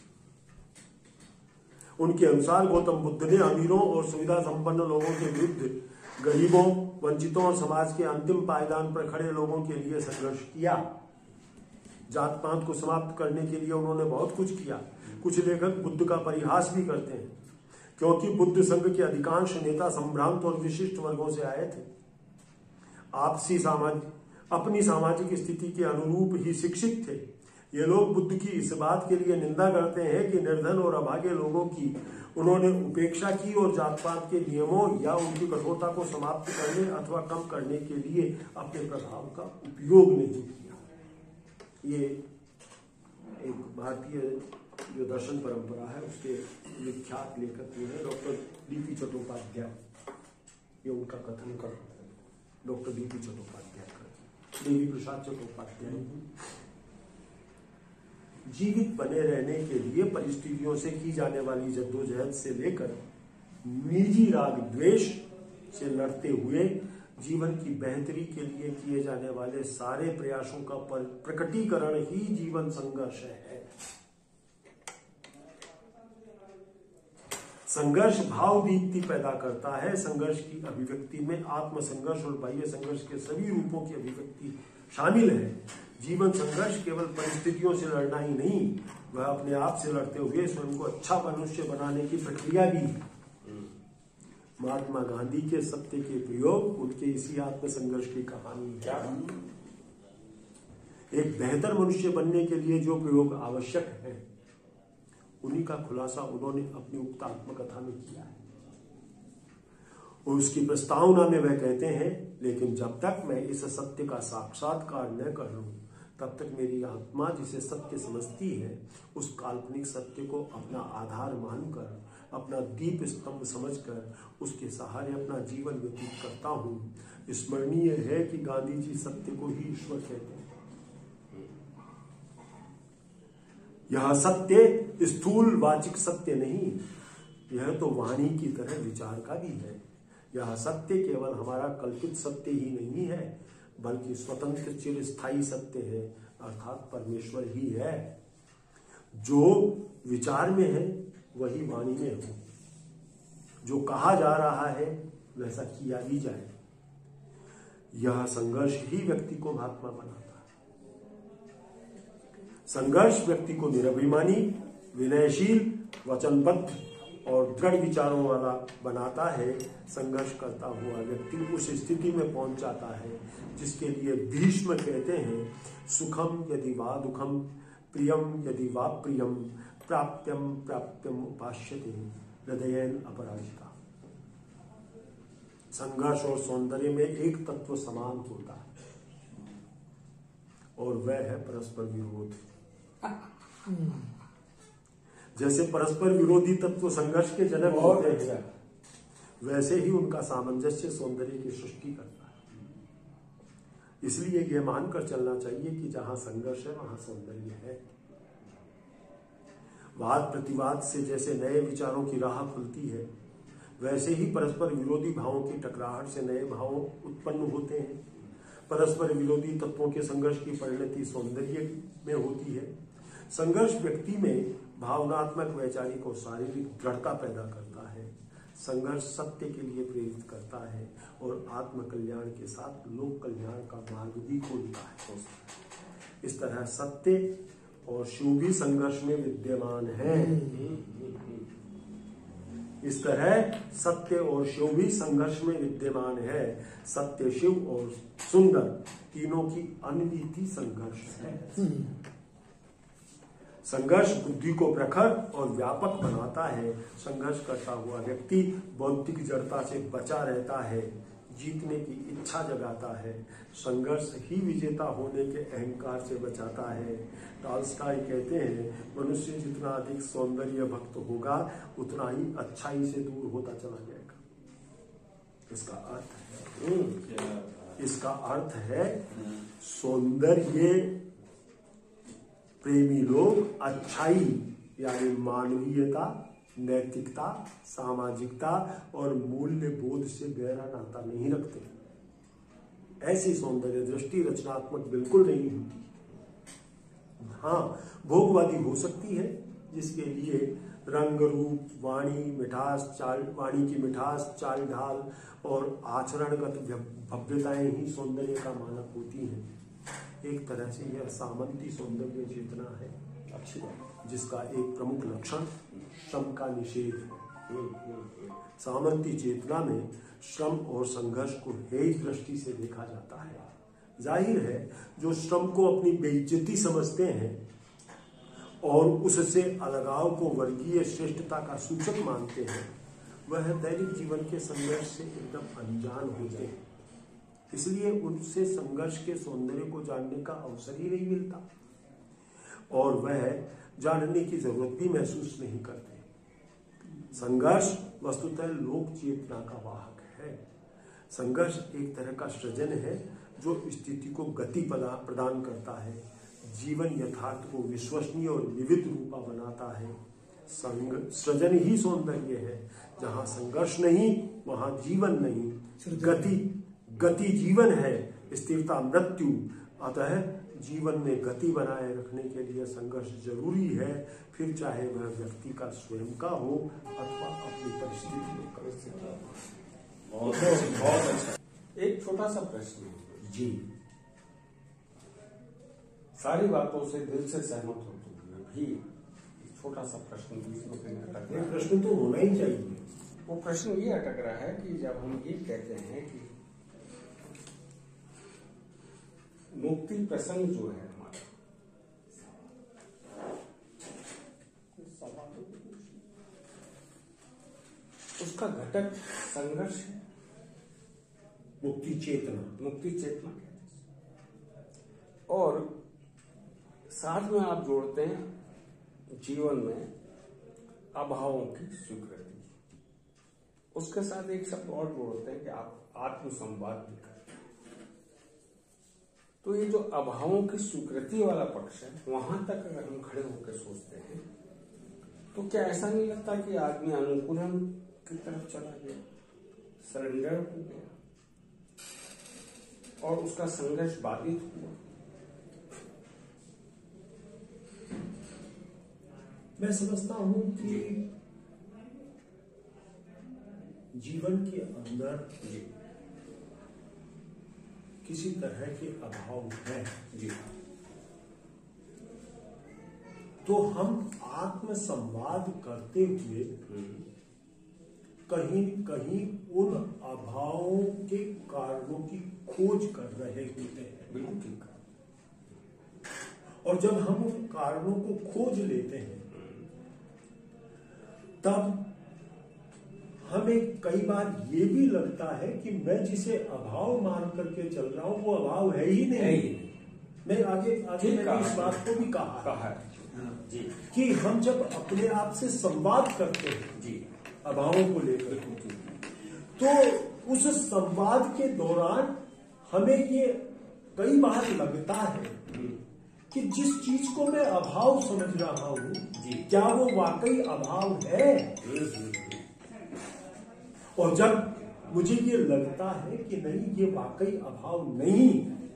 उनके अनुसार गौतम बुद्ध ने अमीरों और सुविधा संपन्न लोगों के विरुद्ध गरीबों, वंचितों और समाज के अंतिम पायदान पर खड़े लोगों के लिए संघर्ष किया। जात पात को समाप्त करने के लिए उन्होंने बहुत कुछ किया। कुछ लेखक बुद्ध का परिहास भी करते हैं, क्योंकि बुद्ध संघ के अधिकांश नेता संभ्रांत और विशिष्ट वर्गों से आए थे। अपनी सामाजिक स्थिति के अनुरूप ही शिक्षित थे। ये लोग बुद्ध की इस बात के लिए निंदा करते हैं कि निर्धन और अभागे लोगों की उन्होंने उपेक्षा की और जात पात के नियमों या उनकी कठोरता को समाप्त करने अथवा कम करने के लिए अपने प्रभाव का उपयोग नहीं किया। ये एक भारतीय जो दर्शन परंपरा है उसके विख्यात लेखक ये है डॉक्टर डीपी चट्टोपाध्याय। ये उनका कथन कर डॉक्टर डीपी चट्टोपाध्याय का, देवी प्रसाद चट्टोपाध्याय। जीवित बने रहने के लिए परिस्थितियों से की जाने वाली जद्दोजहद से लेकर निजी राग द्वेष से लड़ते हुए जीवन की बेहतरी के लिए किए जाने वाले सारे प्रयासों का प्रकटीकरण ही जीवन संघर्ष है। संघर्ष भाव दीप्ति पैदा करता है। संघर्ष की अभिव्यक्ति में आत्म संघर्ष और बाह्य संघर्ष के सभी रूपों की अभिव्यक्ति शामिल है। जीवन संघर्ष केवल परिस्थितियों से लड़ना ही नहीं, वह अपने आप से लड़ते हुए स्वयं को अच्छा मनुष्य बनाने की प्रक्रिया भी है। महात्मा गांधी के सत्य के प्रयोग उनके इसी आत्म संघर्ष की कहानी है। एक बेहतर मनुष्य बनने के लिए जो प्रयोग आवश्यक है उन्हीं का खुलासा उन्होंने अपनी उक्त आत्मकथा में किया है। और उसकी प्रस्तावना में वह कहते हैं, लेकिन जब तक मैं इस सत्य का साक्षात्कार न कर लूं तब तक मेरी आत्मा जिसे सत्य समझती है उस काल्पनिक सत्य को अपना आधार मानकर, अपना दीप स्तंभ समझकर उसके सहारे अपना जीवन व्यतीत करता हूँ। स्मरणीय है कि गांधी जी सत्य को ही ईश्वर कहते हैं। यह सत्य स्थूल वाचिक सत्य नहीं, यह तो वाणी की तरह विचार का भी है। यह सत्य केवल हमारा कल्पित सत्य ही नहीं है, बल्कि स्वतंत्र चिरस्थायी सत्य है, अर्थात परमेश्वर ही है। जो विचार में है वही वाणी में हो, जो कहा जा रहा है वैसा किया भी जाए। यह संघर्ष ही व्यक्ति को महात्मा बनाता है। संघर्ष व्यक्ति को निरभिमानी, विनयशील, वचनबद्ध और दृढ़ विचारों वाला बनाता है। संघर्ष करता हुआ व्यक्ति उस स्थिति में पहुंच जाता है जिसके लिए भीष्म कहते हैं, सुखम यदि वा दुखम, प्रियम यदि वा प्रियम, प्राप्यम प्राप्यम उपास्यते हृदयेन अपराजिता। संघर्ष और सौंदर्य में एक तत्व समान होता है और वह है परस्पर विरोध। जैसे परस्पर विरोधी तत्व संघर्ष के जनक होते हैं, वैसे ही उनका सामंजस्य सौंदर्य की सृष्टि करता है। इसलिए यह मानकर चलना चाहिए कि जहां संघर्ष है वहां सौंदर्य है। वाद प्रतिवाद से जैसे नए विचारों की राह खुलती है, वैसे ही परस्पर विरोधी भावों की टकराहट से नए भाव उत्पन्न होते हैं। परस्पर विरोधी तत्वों के संघर्ष की परिणति सौंदर्य में होती है। संघर्ष व्यक्ति में भावनात्मक, वैचारिक और शारीरिक दृढ़ता पैदा करता है। संघर्ष सत्य के लिए प्रेरित करता है और आत्म कल्याण के साथ लोक कल्याण का मार्ग भी खोलता है। इस तरह सत्य और शिव भी संघर्ष में विद्यमान है। इस तरह सत्य और शिव भी संघर्ष में विद्यमान है। सत्य, शिव और सुंदर तीनों की अनवीति संघर्ष है। संघर्ष बुद्धि को प्रखर और व्यापक बनाता है। संघर्ष करता हुआ व्यक्ति बौद्धिक जड़ता से बचा रहता है, जीतने की इच्छा जगाता है। संघर्ष ही विजेता होने के अहंकार से बचाता है। टॉल्स्टॉय कहते हैं, मनुष्य जितना अधिक सौंदर्य भक्त होगा उतना ही अच्छाई से दूर होता चला जाएगा। इसका अर्थ है सौंदर्य प्रेमी लोग अच्छाई यानी मानवीयता, नैतिकता, सामाजिकता और मूल्य बोध से गहरा नाता नहीं रखते। ऐसी सौंदर्य दृष्टि रचनात्मक बिल्कुल नहीं होती। हाँ, भोगवादी हो सकती है, जिसके लिए रंग, रूप, वाणी की मिठास, चाल ढाल और आचरणगत भव्यताएं ही सौंदर्य का मानक होती हैं। एक तरह से यह सामंती सौंदर्य चेतना है, अच्छी बात, जिसका एक प्रमुख लक्षण श्रम का निषेध है। सामंती चेतना में श्रम और संघर्ष को हेय दृष्टि से देखा जाता है। जाहिर है, जो श्रम को अपनी बेइज्जती समझते हैं और उससे अलगाव को वर्गीय श्रेष्ठता का सूचक मानते हैं, वह दैनिक जीवन के संघर्ष से एकदम अनजान होते हैं। इसलिए उनसे संघर्ष के सौंदर्य को जानने का अवसर ही नहीं मिलता और वह जानने की जरूरत भी महसूस नहीं करते। संघर्ष वस्तुतः लोक चेतना का वाहक है। संघर्ष एक तरह का सृजन है जो स्थिति को गति प्रदान करता है, जीवन यथार्थ को विश्वसनीय और विविध रूपा बनाता है। सृजन ही सौंदर्य है। जहां संघर्ष नहीं वहां जीवन नहीं। गति जीवन है, स्थिरता मृत्यु। अतः जीवन में गति बनाए रखने के लिए संघर्ष जरूरी है, फिर चाहे वह व्यक्ति का स्वयं का हो अथवा अपनी परिस्थितियों का। बहुत अच्छा। एक छोटा सा प्रश्न है जी। सारी बातों से दिल से सहमत होते हुए भी छोटा सा प्रश्न बीच में कहीं अटक रहा है। प्रश्न तो होना ही चाहिए। वो प्रश्न ये अटक रहा है कि जब हम ये कहते हैं कि मुक्ति प्रसंग जो है हमारा, उसका घटक संघर्ष है। मुक्ति चेतना कहते हैं। और साथ में आप जोड़ते हैं जीवन में अभावों की स्वीकृति, उसके साथ एक शब्द और जोड़ते हैं कि आप आत्मसंवाद भी करते हैं। तो ये जो अभावों की स्वीकृति वाला पक्ष है, वहां तक अगर हम खड़े होकर सोचते हैं तो क्या ऐसा नहीं लगता कि आदमी अनुकूलन की तरफ चला गया, सरेंडर हो गया और उसका संघर्ष बाधित हुआ? मैं समझता हूं कि जीवन के अंदर किसी तरह के अभाव है जी, तो हम आत्म संवाद करते हुए कहीं कहीं उन अभावों के कारणों की खोज कर रहे होते हैं। बिल्कुल ठीक। और जब हम उन कारणों को खोज लेते हैं तब हमें कई बार ये भी लगता है कि मैं जिसे अभाव मान करके चल रहा हूं वो अभाव है ही नहीं। मैं आगे मैंने इस बात को भी कहा है जी, कि हम जब अपने आप से संवाद करते हैं जी अभावों को लेकर, तो उस संवाद के दौरान हमें ये कई बार लगता है कि जिस चीज को मैं अभाव समझ रहा हूं क्या वो वाकई अभाव है। और जब मुझे ये लगता है कि नहीं ये वाकई अभाव नहीं,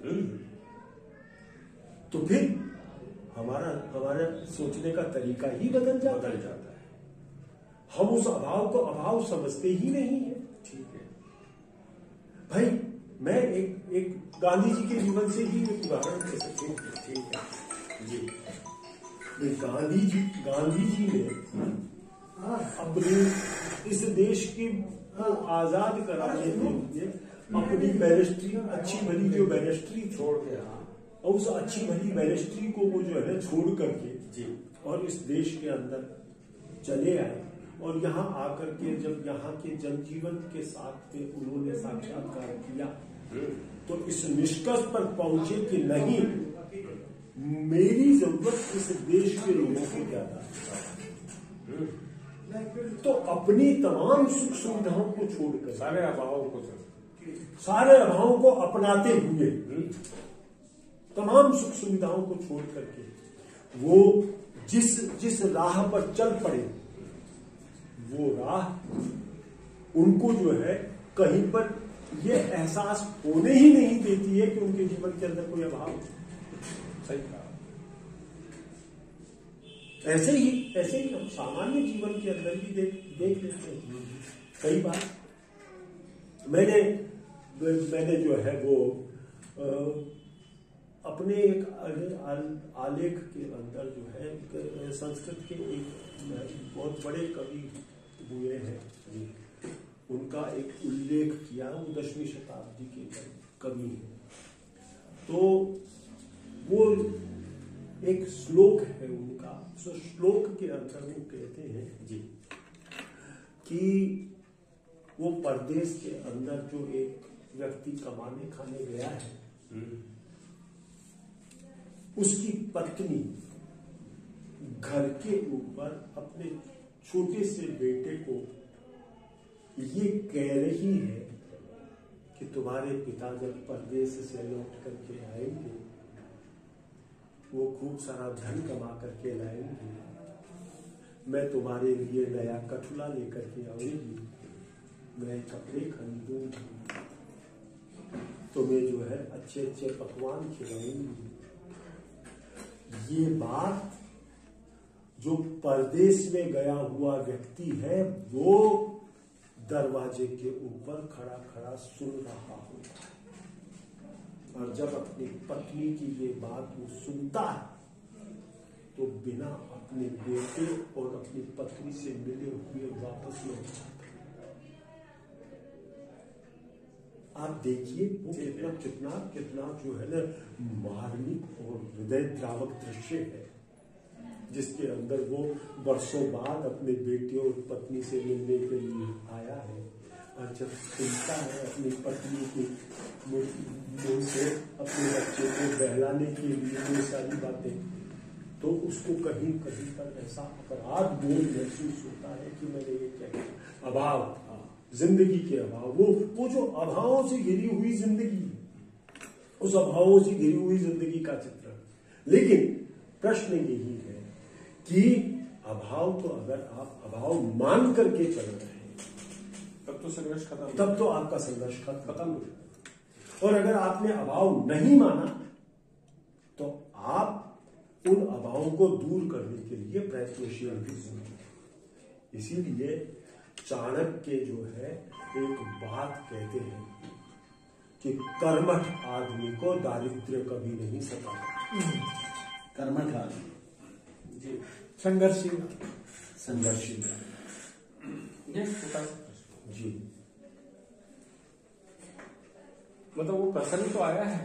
तो फिर हमारा सोचने का तरीका ही बदल जाता है। हम उस अभाव को अभाव समझते ही नहीं है। ठीक है भाई, मैं एक गांधी जी के जीवन से ही एक उदाहरण दे सकती हूँ। ठीक है जी। गांधी जी ने अपने इस देश की आजाद कराने के लिए अपनी बैरिस्ट्री, अच्छी भली जो बैरिस्ट्री छोड़ के, और उस अच्छी भली बैरिस्ट्री को वो जो है छोड़ करके जी और इस देश के अंदर चले आए। और यहाँ आकर के जब यहाँ के जनजीवन के साथ में उन्होंने साक्षात्कार किया तो इस निष्कर्ष पर पहुंचे कि नहीं, मेरी जरूरत इस देश के लोगों को ज्यादा है। तो अपनी तमाम सुख सुविधाओं को छोड़कर, सारे अभावों को अपनाते हुए, तमाम सुख सुविधाओं को छोड़ करके वो जिस राह पर चल पड़े, वो राह उनको जो है कहीं पर ये एहसास होने ही नहीं देती है कि उनके जीवन के अंदर कोई अभाव है। सही कहा। ऐसे ही हम सामान्य जीवन के अंदर भी देख लेते हैं। कई बार मैंने जो है वो अपने एक आलेख के अंदर जो है संस्कृत के एक बहुत बड़े कवि हुए हैं, उनका एक उल्लेख किया। वो 10वीं शताब्दी के कवि हैं। तो वो एक श्लोक है उनका, तो श्लोक के अंदर वो कहते हैं जी कि वो परदेश के अंदर जो एक व्यक्ति कमाने खाने गया है, उसकी पत्नी घर के ऊपर अपने छोटे से बेटे को ये कह रही है कि तुम्हारे पिता जब परदेश से लौट करके आएंगे वो खूब सारा धन कमा करके लाएंगे, मैं तुम्हारे लिए नया कठुला लेकर के आऊंगी, नए कपड़े खरीदूंगी, तुम्हें जो है अच्छे अच्छे पकवान खिलाऊंगी। ये बात जो परदेश में गया हुआ व्यक्ति है वो दरवाजे के ऊपर खड़ा खड़ा सुन रहा होता है। और जब अपनी पत्नी की ये बात वो सुनता है तो बिना अपने बेटे और अपनी पत्नी से मिले हुए वापस लौट जाता है। आप देखिए वो कितना जो है ना मार्मिक और हृदय द्रावक दृश्य है, जिसके अंदर वो वर्षों बाद अपने बेटे और पत्नी से मिलने के लिए आया है। और जब सुनता है अपनी पत्नी के मुंह से अपने बच्चे को बहलाने के लिए ये सारी बातें, तो उसको कहीं कहीं पर ऐसा अपराध बोध महसूस होता है कि मैंने ये क्या किया। अभाव, जिंदगी के अभाव, वो जो अभावों से घिरी हुई जिंदगी, उस अभावों से घिरी हुई जिंदगी का चित्रण। लेकिन प्रश्न यही है कि अभाव, तो अगर आप अभाव मान करके चल रहे हैं तब तो संघर्ष खत्म, तब तो आपका संघर्ष खत्म हो जाएगा। और अगर आपने अभाव नहीं माना तो आप उन अभावों को दूर करने के लिए प्रयत्नशील भी होंगे। इसीलिए चाणक्य जो है एक बात कहते हैं कि कर्मठ आदमी को दारिद्र्य कभी नहीं सताता। कर्मठ आदमी जी, संघर्षशील, संघर्षशील। ये छोटा सा प्रश्न जी, मतलब वो प्रसंग तो आया है,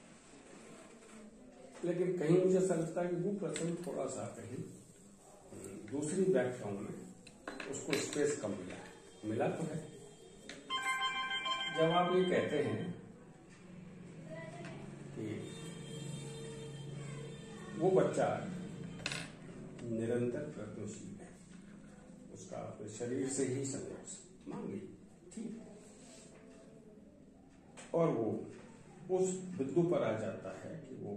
लेकिन कहीं मुझे ऐसा लगता है कि वो प्रसंग थोड़ा सा कहीं दूसरी व्याख्याओं में उसको स्पेस कम मिला है। मिला तो है जब आप ये कहते हैं कि वो बच्चा निरंतर प्रयत्नशील है, उसका अपने शरीर से ही संघर्ष मान ली, ठीक है, और वो उस बिंदु पर आ जाता है कि वो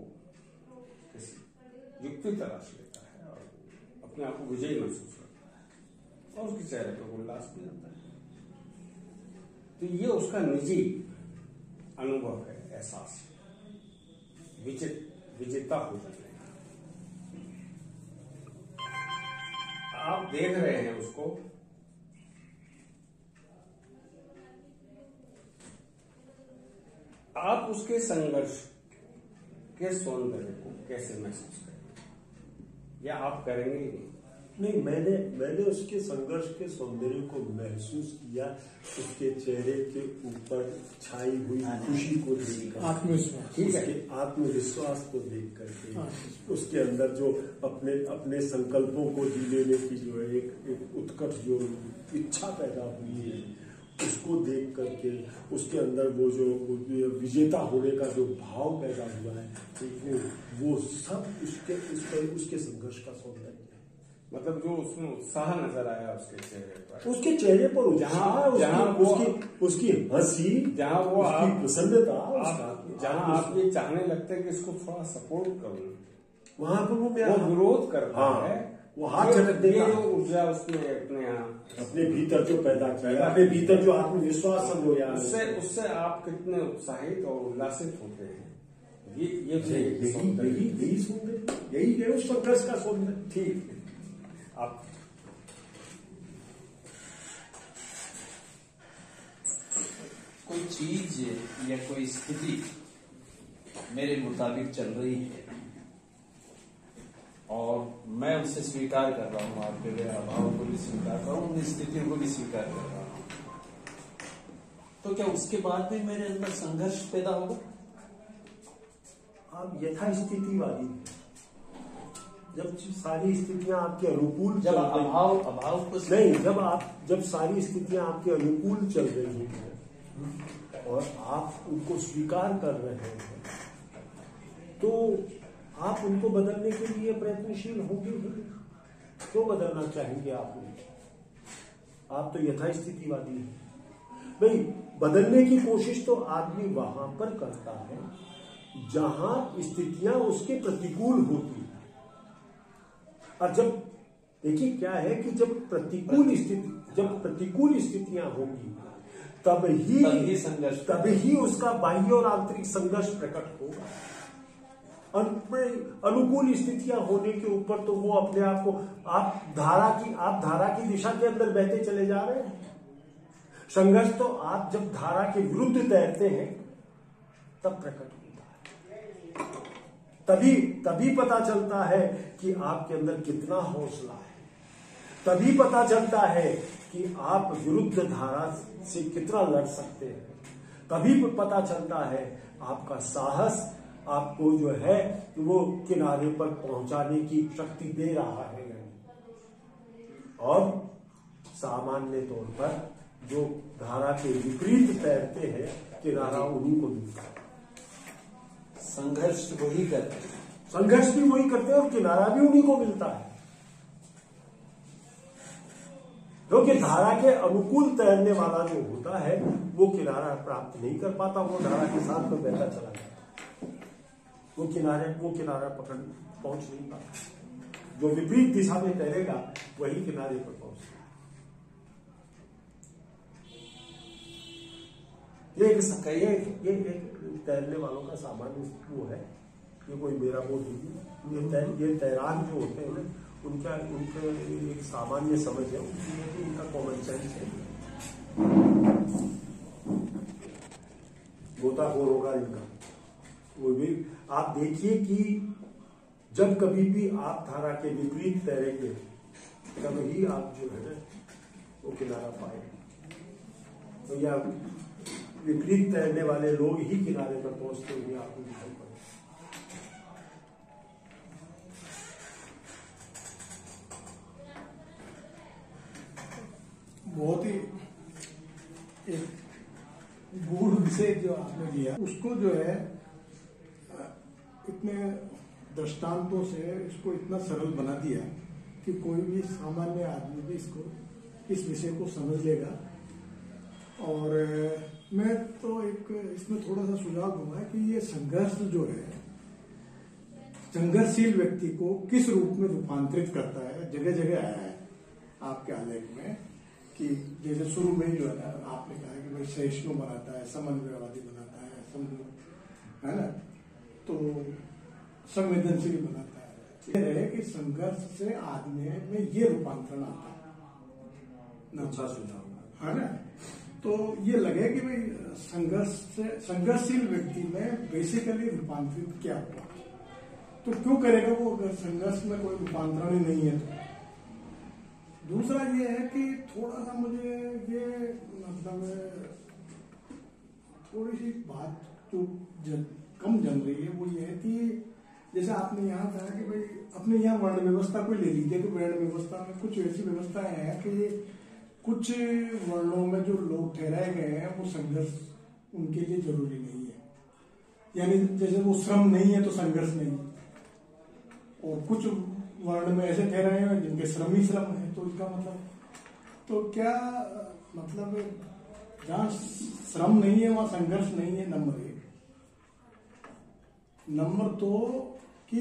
किसी युक्ति तलाश लेता है और अपने आप को विजयी महसूस करता है और उसके चेहरे पर उल्लास भी आता है। तो ये उसका निजी अनुभव है, एहसास, विजेता हो जाने का। आप देख रहे हैं उसको, आप उसके संघर्ष के सौंदर्य को कैसे महसूस करेंगे, या आप करेंगे ही नहीं, मैंने उसके संघर्ष के सौंदर्य को महसूस किया उसके चेहरे के ऊपर छाई हुई खुशी को देखकर, आत्मविश्वास, ठीक है, उसके आत्मविश्वास को देख करके, उसके अंदर जो अपने संकल्पों को जी लेने की जो है एक उत्कर्ष जो इच्छा पैदा हुई है, उसको देख करके उसके अंदर वो जो विजेता होने का जो भाव पैदा हुआ है, वो सब उसके संघर्ष का सौंदर्य है। मतलब जो उसमें उत्साह नजर आया उसके चेहरे पर, उसके चेहरे पर जहाँ उसकी हंसी, जहाँ वो उसकी प्रसन्नता, जहाँ आप ये चाहने लगते हैं कि इसको थोड़ा सपोर्ट करूं, वहां पर वो विरोध करता है, वो हाथ झटक देगा, जो ऊर्जा उसने अपने यहाँ अपने भीतर जो पैदा किया, अपने भीतर जो आत्मविश्वास संजोया, उससे आप कितने उत्साहित और उल्लासित होते हैं। यही सौंदर्य, यही है उस संघर्ष का सौंदर्य। ठीक, आप कोई चीज या कोई स्थिति मेरे मुताबिक चल रही है और मैं उसे स्वीकार कर रहा हूँ, आपके लिए अभाव को भी स्वीकार कर रहा हूँ, उन स्थितियों को भी स्वीकार कर रहा हूँ, तो क्या उसके बाद भी मेरे अंदर संघर्ष पैदा होगा? आप यथास्थितिवादी, जब सारी स्थितियां आपके अनुकूल, जब अभाव को नहीं, जब सारी स्थितियां आपके अनुकूल चल रही हैं और आप उनको स्वीकार कर रहे हैं, तो आप उनको बदलने के लिए प्रयत्नशील होंगे ही। क्यों बदलना चाहेंगे आप उनको? आप तो यथास्थितिवादी हैं। भाई, बदलने की कोशिश तो आदमी वहां पर करता है जहां स्थितियां उसके प्रतिकूल होती है। और जब देखिए क्या है कि जब प्रतिकूल स्थितियां होंगी तभी उसका बाह्य और आंतरिक संघर्ष प्रकट होगा। अनुकूल स्थितियां होने के ऊपर तो वो अपने आप को आप धारा की दिशा के अंदर बहते चले जा रहे हैं। संघर्ष तो आप जब धारा के विरुद्ध तैरते हैं तब प्रकट होता है। तभी पता चलता है कि आपके अंदर कितना हौसला है। तभी पता चलता है कि आप विरुद्ध धारा से कितना लड़ सकते हैं। तभी पता चलता है आपका साहस आपको जो है वो किनारे पर पहुंचाने की शक्ति दे रहा है। और सामान्य तौर पर जो धारा के विपरीत तैरते हैं किनारा उन्हीं को मिलता है। संघर्ष वही करते हैं, संघर्ष भी वही करते हैं और किनारा भी उन्हीं को मिलता है। क्योंकि धारा के अनुकूल तैरने वाला जो होता है वो किनारा प्राप्त नहीं कर पाता, वो धारा के साथ में बहता चला जाता, वो किनारा पकड़ पहुंच नहीं पाता। जो विपरीत दिशा में तैरेगा वही किनारे पर पहुंचेगा। ये एक तैरने वालों का सामान्य वो है, ये कोई मेरा वो नहीं। ये तैराक जो होते हैं ना, उनका एक सामान्य समझ है, उनका कॉमन सेंस है। गोताखोर होगा इनका, वो भी आप देखिए कि जब कभी भी आप धारा के विपरीत तैरेंगे तब ही आप जो है ना वो किनारा पाएंगे। तो या विपरीत तैरने वाले लोग ही किनारे पर पहुंचते हुए आपको दिखाई पड़े। बहुत ही एक गूढ़ विषय जो आपने लिया, उसको जो है इतने दृष्टांतों से इसको इतना सरल बना दिया कि कोई भी सामान्य आदमी भी इसको इस विषय को समझ लेगा। और मैं तो एक इसमें थोड़ा सा सुझाव दूंगा कि ये संघर्ष जो है, संघर्षशील व्यक्ति को किस रूप में रूपांतरित करता है, जगह जगह आया है आपके आलेख में। कि जैसे शुरू में जो है ना आपने कहा कि भाई सहिष्णु बनाता है, समन्वयवादी बनाता है ना, तो संवेदनशील बनाता है। ये रहे कि संघर्ष से आदमी में ये रूपांतरण आता है। अच्छा सुझाव है ना। तो ये लगे कि भाई संघर्षशील व्यक्ति में बेसिकली रूपांतरित क्या हुआ, तो क्यों करेगा वो अगर संघर्ष में कोई रूपांतरण ही नहीं है तो। दूसरा ये है कि थोड़ा सा मुझे ये मतलब थोड़ी सी बात जो कम जम रही है वो ये है कि जैसे आपने यहाँ कहा कि भाई अपने यहाँ वर्ण व्यवस्था को ले लीजिए, तो वर्ण व्यवस्था में कुछ ऐसी व्यवस्थाएं हैं कि कुछ वर्णों में जो लोग ठहराए गए हैं वो संघर्ष उनके लिए जरूरी नहीं है। यानी जैसे वो श्रम नहीं है तो संघर्ष नहीं, और कुछ वर्ण में ऐसे ठहराए हैं जिनके श्रम ही श्रम है, तो इसका मतलब तो क्या मतलब जहाँ श्रम नहीं है वहां संघर्ष नहीं है, नंबर 1। नंबर 2 कि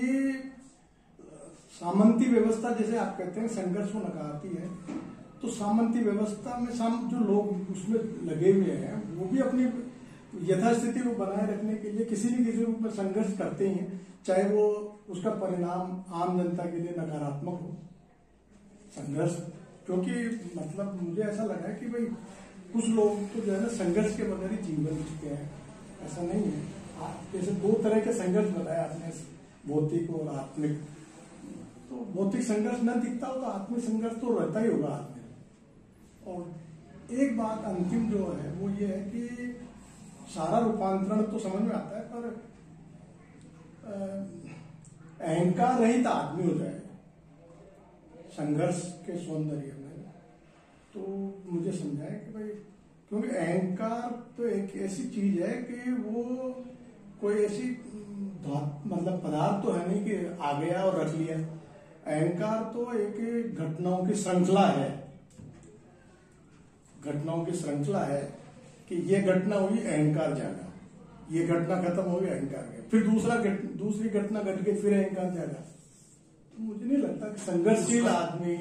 सामंती व्यवस्था जैसे आप कहते हैं संघर्ष को नकारती है, तो सामंती व्यवस्था में जो लोग उसमें लगे हुए हैं वो भी अपनी यथास्थिति को बनाए रखने के लिए किसी न किसी रूप में संघर्ष करते ही हैं, चाहे वो उसका परिणाम आम जनता के लिए नकारात्मक हो संघर्ष। क्योंकि मतलब मुझे ऐसा लगा है कि भाई कुछ लोग तो जो है ना संघर्ष के बगैर ही जीवन जीते हैं, ऐसा नहीं है। जैसे 2 तरह के संघर्ष बताया आपने, भौतिक और आत्मिक। तो भौतिक संघर्ष न दिखता हो तो आत्मिक संघर्ष तो रहता ही होगा आदमी। और एक बात अंतिम जो है वो ये है कि सारा रूपांतरण तो समझ में आता है, पर अहंकार रहित आदमी हो जाए संघर्ष के सौंदर्य में, तो मुझे समझाए कि भाई क्योंकि अहंकार तो एक ऐसी चीज है कि वो कोई ऐसी मतलब पदार्थ तो है नहीं कि आ गया और रख लिया। अहंकार तो एक घटनाओं की श्रृंखला है, घटनाओं की श्रृंखला है कि ये घटना हुई अहंकार जागा, ये घटना खत्म हो गई अहंकार गया, फिर दूसरी घटना घट गई फिर अहंकार जागा। तो मुझे नहीं लगता कि संघर्षशील आदमी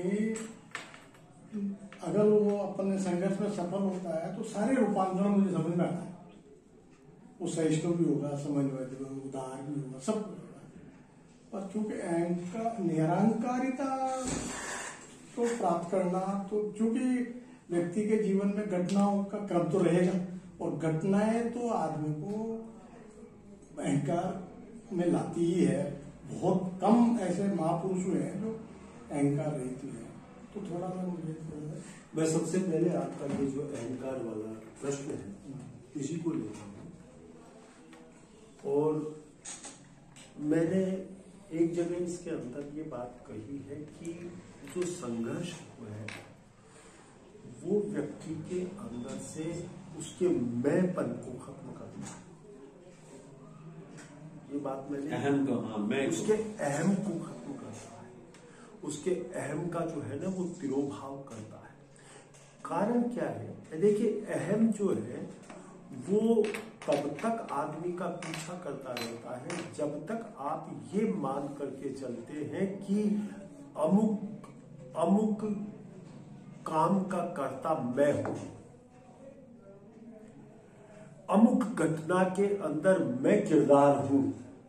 अगर वो अपने संघर्ष में सफल होता है तो सारे रूपांतरण मुझे समझ में आता है। वो सहिष्णु भी होगा, समन्वयक भी होगा, उदार भी होगा, सब होगा। पर चूंकि निरहंकारिता को प्राप्त करना, तो चूंकि व्यक्ति के जीवन में घटनाओं का क्रम तो रहेगा, और घटनाएं तो आदमी को अहंकार में लाती ही है। बहुत कम ऐसे महापुरुष हुए हैं जो अहंकार रहित है। तो थोड़ा सा मुझे मैं सबसे पहले आपका ये जो अहंकार वाला प्रश्न है इसी को लेता हूँ, और मैंने एक जगह इसके अंदर ये बात कही है कि जो संघर्ष है वो व्यक्ति के अंदर से उसके मैंपन को खत्म करना है। ये बात मैंने अहम को, हाँ, मैं उसके अहम को खत्म करता है, उसके अहम का जो है ना वो तिरोभाव करता है। कारण क्या है? देखिए, अहम जो है वो तब तक आदमी का पीछा करता रहता है जब तक आप ये मान करके चलते हैं कि अमुक काम का कर्ता मैं हूं, अमुक घटना के अंदर मैं किरदार हूं।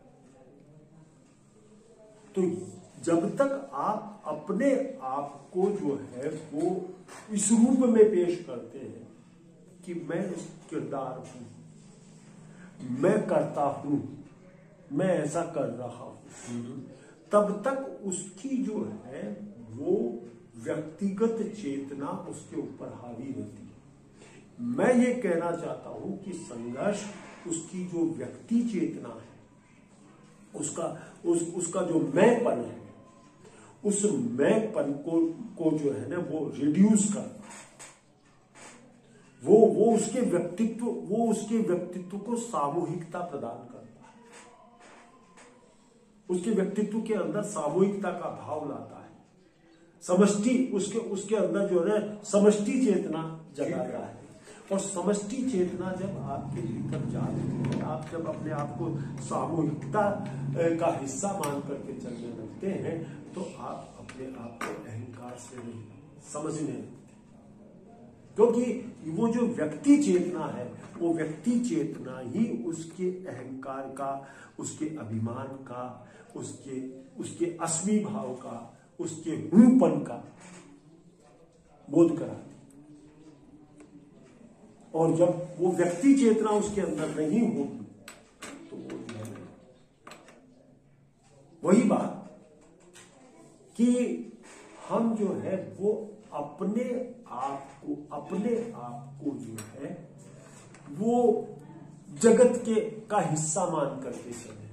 तो जब तक आप अपने आप को जो है वो इस रूप में पेश करते हैं कि मैं इस किरदार हूं, मैं करता हूं, मैं ऐसा कर रहा हूं, तब तक उसकी जो है वो व्यक्तिगत चेतना उसके ऊपर हावी रहती है। मैं ये कहना चाहता हूं कि संघर्ष उसकी जो व्यक्ति चेतना है, उसका जो मैंपन है, उस मैंपन को जो है ना वो रिड्यूस करना, वो उसके व्यक्तित्व को सामूहिकता प्रदान करता है, उसके व्यक्तित्व के अंदर सामूहिकता का भाव लाता है, समष्टि उसके अंदर जो है समष्टि चेतना जगाता है। और समष्टि चेतना जब आपके भीतर जाती है, आप जब अपने आप को सामूहिकता का हिस्सा मान करके चलने लगते हैं, तो आप अपने आप को अहंकार से नहीं समझने लगते, क्योंकि वो जो व्यक्ति चेतना है, वो व्यक्ति चेतना ही उसके अहंकार का, उसके अभिमान का, उसके अस्मी भाव का, उसके हूंपन का बोध कराती। और जब वो व्यक्ति चेतना उसके अंदर नहीं होगी तो वो जो है वही बात कि हम जो है वो अपने आप को जो है वो जगत का हिस्सा मान करके चले,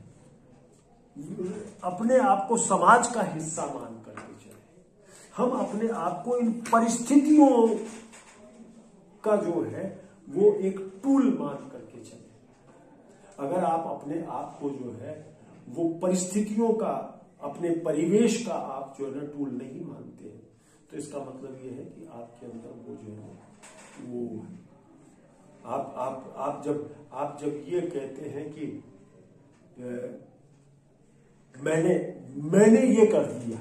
अपने आप को समाज का हिस्सा मान करके चले। हम अपने आप को इन परिस्थितियों का जो है वो एक टूल मान करके चले। अगर आप अपने आप को जो है वो परिस्थितियों का, अपने परिवेश का आप जो है ना टूल नहीं मानते हैं, तो इसका मतलब ये है कि आपके अंदर वो जो है वो आप जब ये कहते हैं कि मैंने ये कर दिया,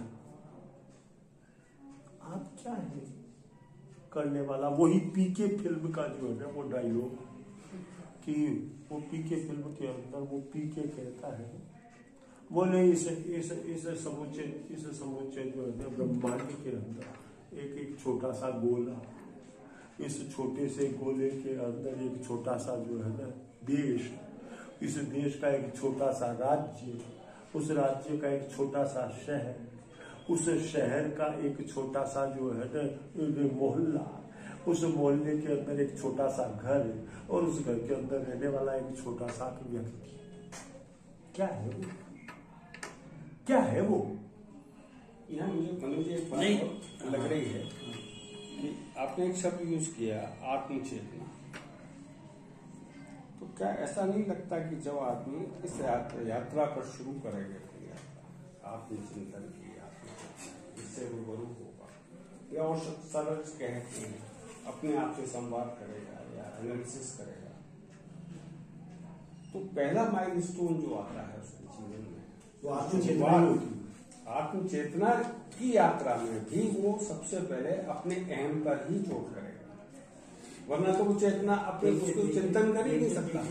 आप क्या है करने वाला? वही पीके फिल्म का जो है ना वो डायलॉग कि वो पीके फिल्म के अंदर वो पीके कहता है, बोले इस समूचे जो है ना ब्रह्मांड के अंदर एक छोटा सा गोला, इस छोटे से गोले के अंदर एक छोटा सा जो है ना देश, इस देश का एक छोटा सा राज्य, उस राज्य का एक छोटा सा शहर, उस शहर का एक छोटा सा जो है ना मोहल्ला, उस मोहल्ले के अंदर एक छोटा सा घर, और उस घर के अंदर रहने वाला एक छोटा सा व्यक्ति। क्या है वो? क्या है वो? यहाँ मुझे एक बात लग रही है कि आपने एक शब्द यूज किया, आत्मचेतना। तो क्या ऐसा नहीं लगता कि जब आदमी इस यात्रा पर शुरू करेगा आत्मचिंतन की, इससे रूबरू होगा, या और सरल कह के अपने आप से संवाद करेगा या एनालिसिस करेगा, तो पहला माइलस्टोन जो आता है उसके जीवन में वो आत्मचेतना की यात्रा में भी वो सबसे पहले अपने अहम पर ही चोट करेगा, वरना तो वो चेतना अपने उसको चिंतन कर ही नहीं सकता।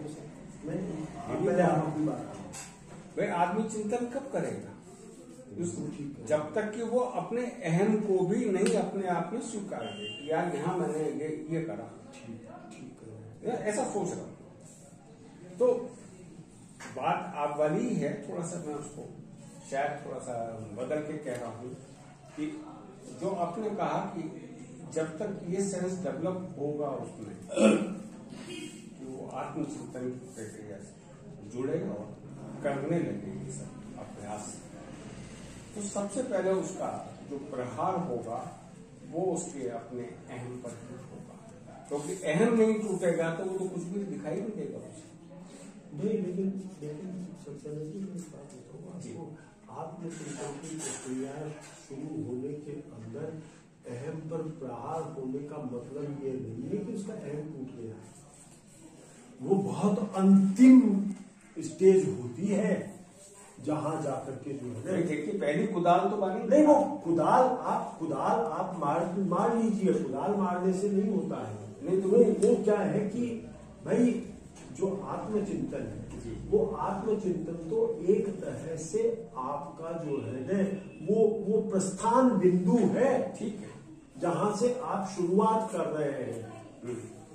भाई आदमी चिंतन कब करेगा? जब तक कि वो अपने अहम को भी नहीं अपने आप में स्वीकार दे कि यार यहाँ मैंने ये करा, ठीक ऐसा सोच रहा हूं। तो बात आप वाली ही है, थोड़ा सा मैं उसको शायद थोड़ा सा बदल के कह रहा हूँ कि जो आपने कहा कि जब तक ये सेंस डेवलप होगा उसमें कि वो आत्मचिंतन की प्रक्रिया से जुड़ेगा और करने लगेगी सब अभ्यास, तो सबसे पहले उसका जो प्रहार होगा वो उसके अपने अहम पर होगा, क्योंकि अहम नहीं टूटेगा तो वो तो कुछ भी दिखाई नहीं देगा उसे। नहीं, लेकिन सक्सेना जी मैं इस बात बताऊँ आपको, आत्मचिंतन की प्रक्रिया शुरू होने के अंदर अहम पर प्रहार होने का मतलब ये नहीं है कि उसका अहम टूट गया। वो बहुत अंतिम स्टेज होती है जहां जाकर के जो है देखिए पहली कुदाल तो बानी नहीं, वो कुदाल आप मार लीजिए, कुदाल मारने से नहीं होता है। नहीं तो वो क्या है कि भाई जो आत्मचिंतन है वो आत्मचिंतन तो एक तरह से आपका जो है ना वो प्रस्थान बिंदु है, ठीक है, जहां से आप शुरुआत कर रहे हैं।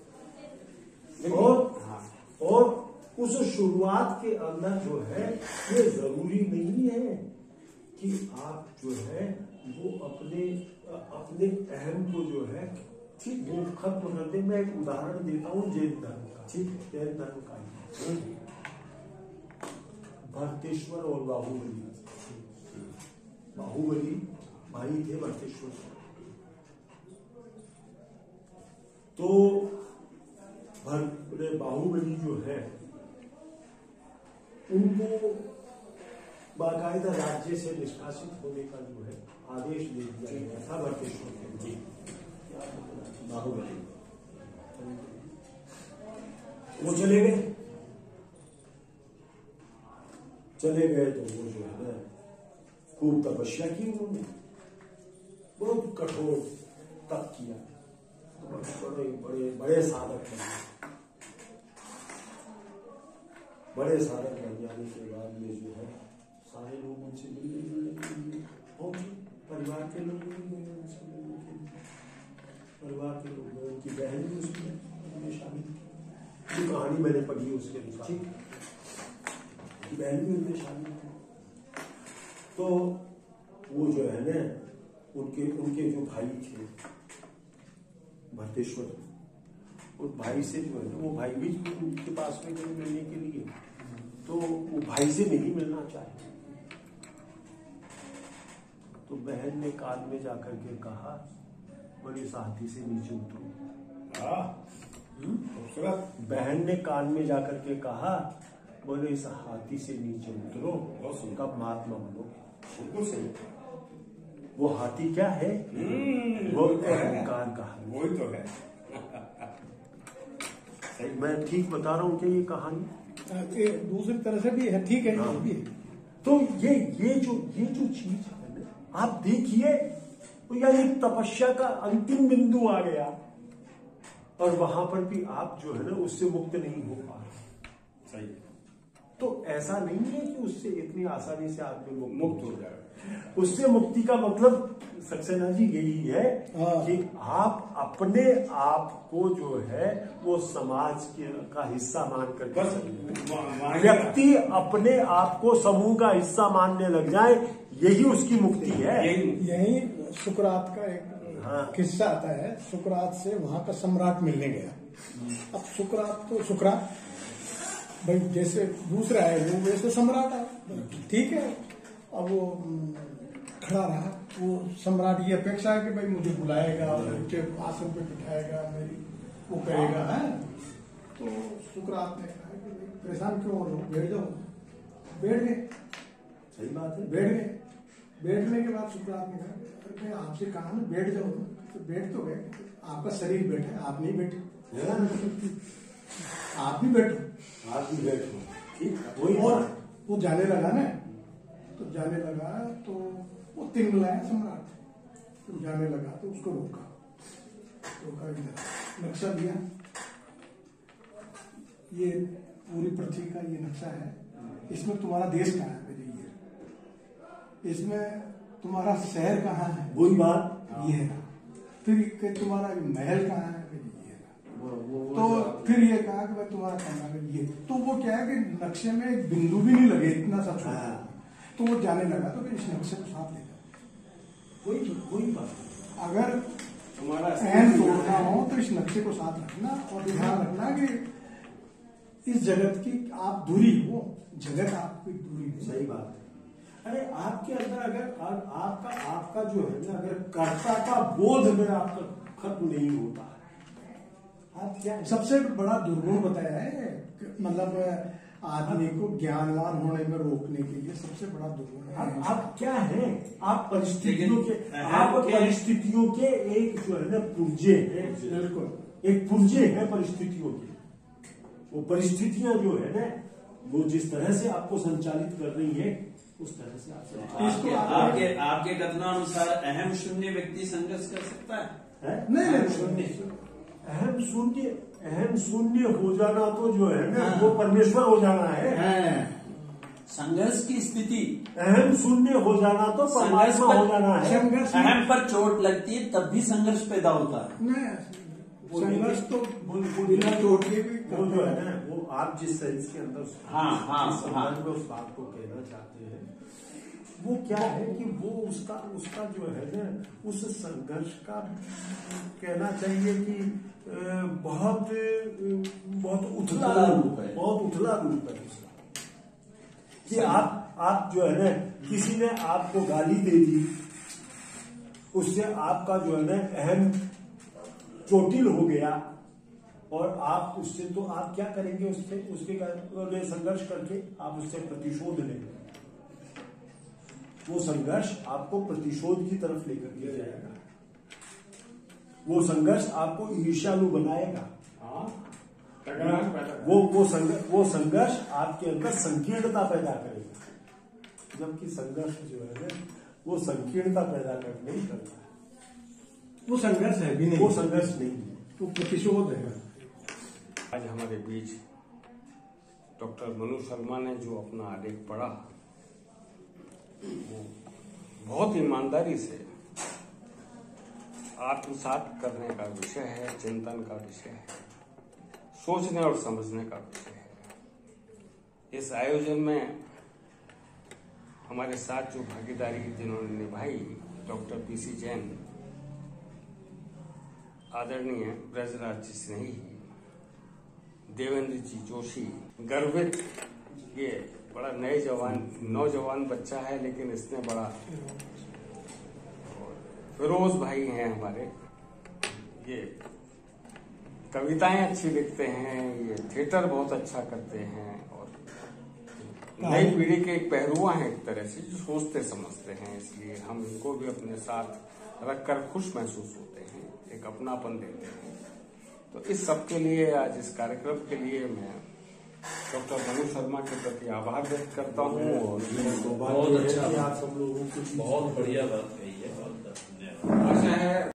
और उस शुरुआत के अंदर जो है ये जरूरी नहीं है कि आप जो है वो अपने अहम को जो है ठीक वो खत्म कर दे। मैं एक उदाहरण देता हूँ जैन धर्म का, ठीक है, जैन धर्म का भरतेश्वर और बाहुबली भाई थे भरतेश्वर। तो बाहुबली जो है उनको बाकायदा राज्य से निष्कासित होने का जो है आदेश दे दिया गया था भरतेश्वर के जी बाहुबली। वो चले गए तो वो जो है ना खूब तपस्या की उन्होंने, बहुत कठोर तप किया, बड़े साधक बने। बड़े साधक बन जाने के बाद में जो है सारे लोग उनसे मिलने और परिवार के लोग मिलने उनसे मिलने के लिए, परिवार के लोग, उनकी बहन भी उसमें शामिल थी। ये कहानी मैंने पढ़ी उसके अनुसार, बहन भी उनमें शामिल थी। तो वो जो है ना उनके जो भाई थे भरतेश्वर, उस भाई से जो है वो भाई भी उनके पास में गए मिलने के लिए, तो वो भाई से नहीं मिलना चाहे। तो बहन ने कान में जाकर के कहा, बोले इस हाथी से नीचे उतरो। बहन ने कान में जाकर के कहा, बोले इस हाथी से नीचे उतरो, कब महात्मा बनो। बिल्कुल सही। वो हाथी क्या है? वो अहंकार का, वही तो है। मैं ठीक बता रहा हूँ कि ये कहानी दूसरी तरह से भी है, ठीक है। हाँ। भी है। तो ये जो चीज है ना, आप देखिए तो यार एक तपस्या का अंतिम बिंदु आ गया और वहां पर भी आप जो है ना उससे मुक्त नहीं हो पा रहे। सही। तो ऐसा नहीं है कि उससे इतनी आसानी से आदमी मुक्त हो जाए। उससे मुक्ति का मतलब सक्सेना जी यही है कि आप अपने आप को जो है वो समाज का हिस्सा मान करके, व्यक्ति अपने आप को समूह का हिस्सा मानने लग जाए, यही उसकी मुक्ति है। यही सुकरात का एक किस्सा आता है। सुकरात से वहां का सम्राट मिलने गया। अब सुकरात भाई जैसे दूसरा है वो वैसे सम्राट है, ठीक है। अब वो खड़ा रहा, वो सम्राट की अपेक्षा है कि भाई मुझे बुलाएगा, मुझे आसन पे बिठाएगा, मेरी वो करेगा है। तो सुकरात ने कहा कि भाई परेशान क्यों हो रहे हो, बैठ जाओ। बैठ गए। सही बात है, बैठ गए। बैठने के बाद सुकरात ने कहा आपसे कहा ना बैठ जाओ, तो बैठ तो गए, आपका शरीर बैठे, आप नहीं बैठे, आप भी बैठो, ठीक। वही वो जाने लगा ना, तो जाने लगा तो वो तिंगलाया सम्राट, तो जाने लगा तो उसको रोका इधर नक्शा दिया, ये पूरी पृथ्वी का ये नक्शा है, इसमें तुम्हारा देश कहाँ है मेरे, ये इसमें तुम्हारा शहर कहाँ है, वही बात ये है। फिर तुम्हारा महल कहाँ है, तो फिर ये कहा कि भाई तुम्हारा कमरा में ये, तो वो क्या है कि नक्शे में एक बिंदु भी नहीं लगे, इतना सा छोटा। तो वो जाने लगा तो इस नक्शे को साथ ले जाओ। वही बात, अगर तुम्हारा अहम तोड़ना हो तो इस नक्शे को साथ रखना और ध्यान रखना कि इस जगत की आप दूरी हो, जगत आपकी दूरी हो। सही बात। अरे आपके अंदर अगर आपका जो है ना, अगर कर्ता का बोध में आपका खत्म नहीं होता, आप क्या सबसे बड़ा दुर्गुण बताया है, मतलब आदमी को ज्ञानवान होने में रोकने के लिए सबसे बड़ा दुर्गुण है। आप क्या है, आप परिस्थितियों के एक जो है ना पुर्जे हैं, बिल्कुल एक पुर्जे है परिस्थितियों के। वो परिस्थितियां जो है ना, वो जिस तरह से आपको संचालित कर रही है, उस तरह से आप आपके कथनानुसार अहम शून्य व्यक्ति संघर्ष कर सकता है? नहीं शून्य, अहम शून्य हो जाना तो जो है ना, वो परमेश्वर हो जाना है। संघर्ष की स्थिति, अहम शून्य हो जाना तो परमात्मा हो जाना है। अहम पर चोट लगती है तब भी संघर्ष पैदा होता है। संघर्ष तो बिना चोट के भी वो जो है ना, वो आप जिस सेंस के अंदर उस बात को कहना चाहते हैं, वो क्या है कि वो उसका जो है ना, उस संघर्ष का कहना चाहिए कि बहुत उथला रूप है, बहुत उथला रूप है उसका। कि आप जो है ना, किसी ने आपको गाली दे दी, उससे आपका जो है ना अहम चोटिल हो गया, और आप उससे तो आप क्या करेंगे, उसके संघर्ष करके आप उससे प्रतिशोध लेंगे। वो संघर्ष आपको प्रतिशोध की तरफ लेकर के जाएगा, वो संघर्ष आपको ईर्ष्यालु बनाएगा, वो संघर्ष आपके अंदर संकीर्णता पैदा करेगा। जबकि संघर्ष जो है ना, वो संकीर्णता पैदा नहीं करता है, वो संघर्ष है भी नहीं, वो संघर्ष नहीं है, वो प्रतिशोध है। आज हमारे बीच डॉक्टर मनु शर्मा ने जो अपना आलेख पढ़ा, वो बहुत ईमानदारी से आत्मसात करने का विषय है, चिंतन का विषय है, सोचने और समझने का विषय है। इस आयोजन में हमारे साथ जो भागीदारी जिन्होंने निभाई, डॉक्टर पीसी जैन, आदरणीय ब्रजराज जी स्नेही, देवेंद्र जी जोशी, गर्वित, ये बड़ा नौजवान बच्चा है, लेकिन इसने बड़ा, फिरोज भाई हैं हमारे, ये कविताएं अच्छी लिखते हैं, ये थिएटर बहुत अच्छा करते हैं, और नई पीढ़ी के एक पहलुआ हैं एक तरह से, जो सोचते समझते हैं। इसलिए हम इनको भी अपने साथ रखकर खुश महसूस होते हैं, एक अपनापन देते हैं। तो इस सब के लिए, आज इस कार्यक्रम के लिए मैं डॉक्टर मनु शर्मा के प्रति आभार व्यक्त करता हूँ। और बहुत अच्छा, आप सब लोगों को बहुत बढ़िया बात कही है, बहुत धन्यवाद। आशा है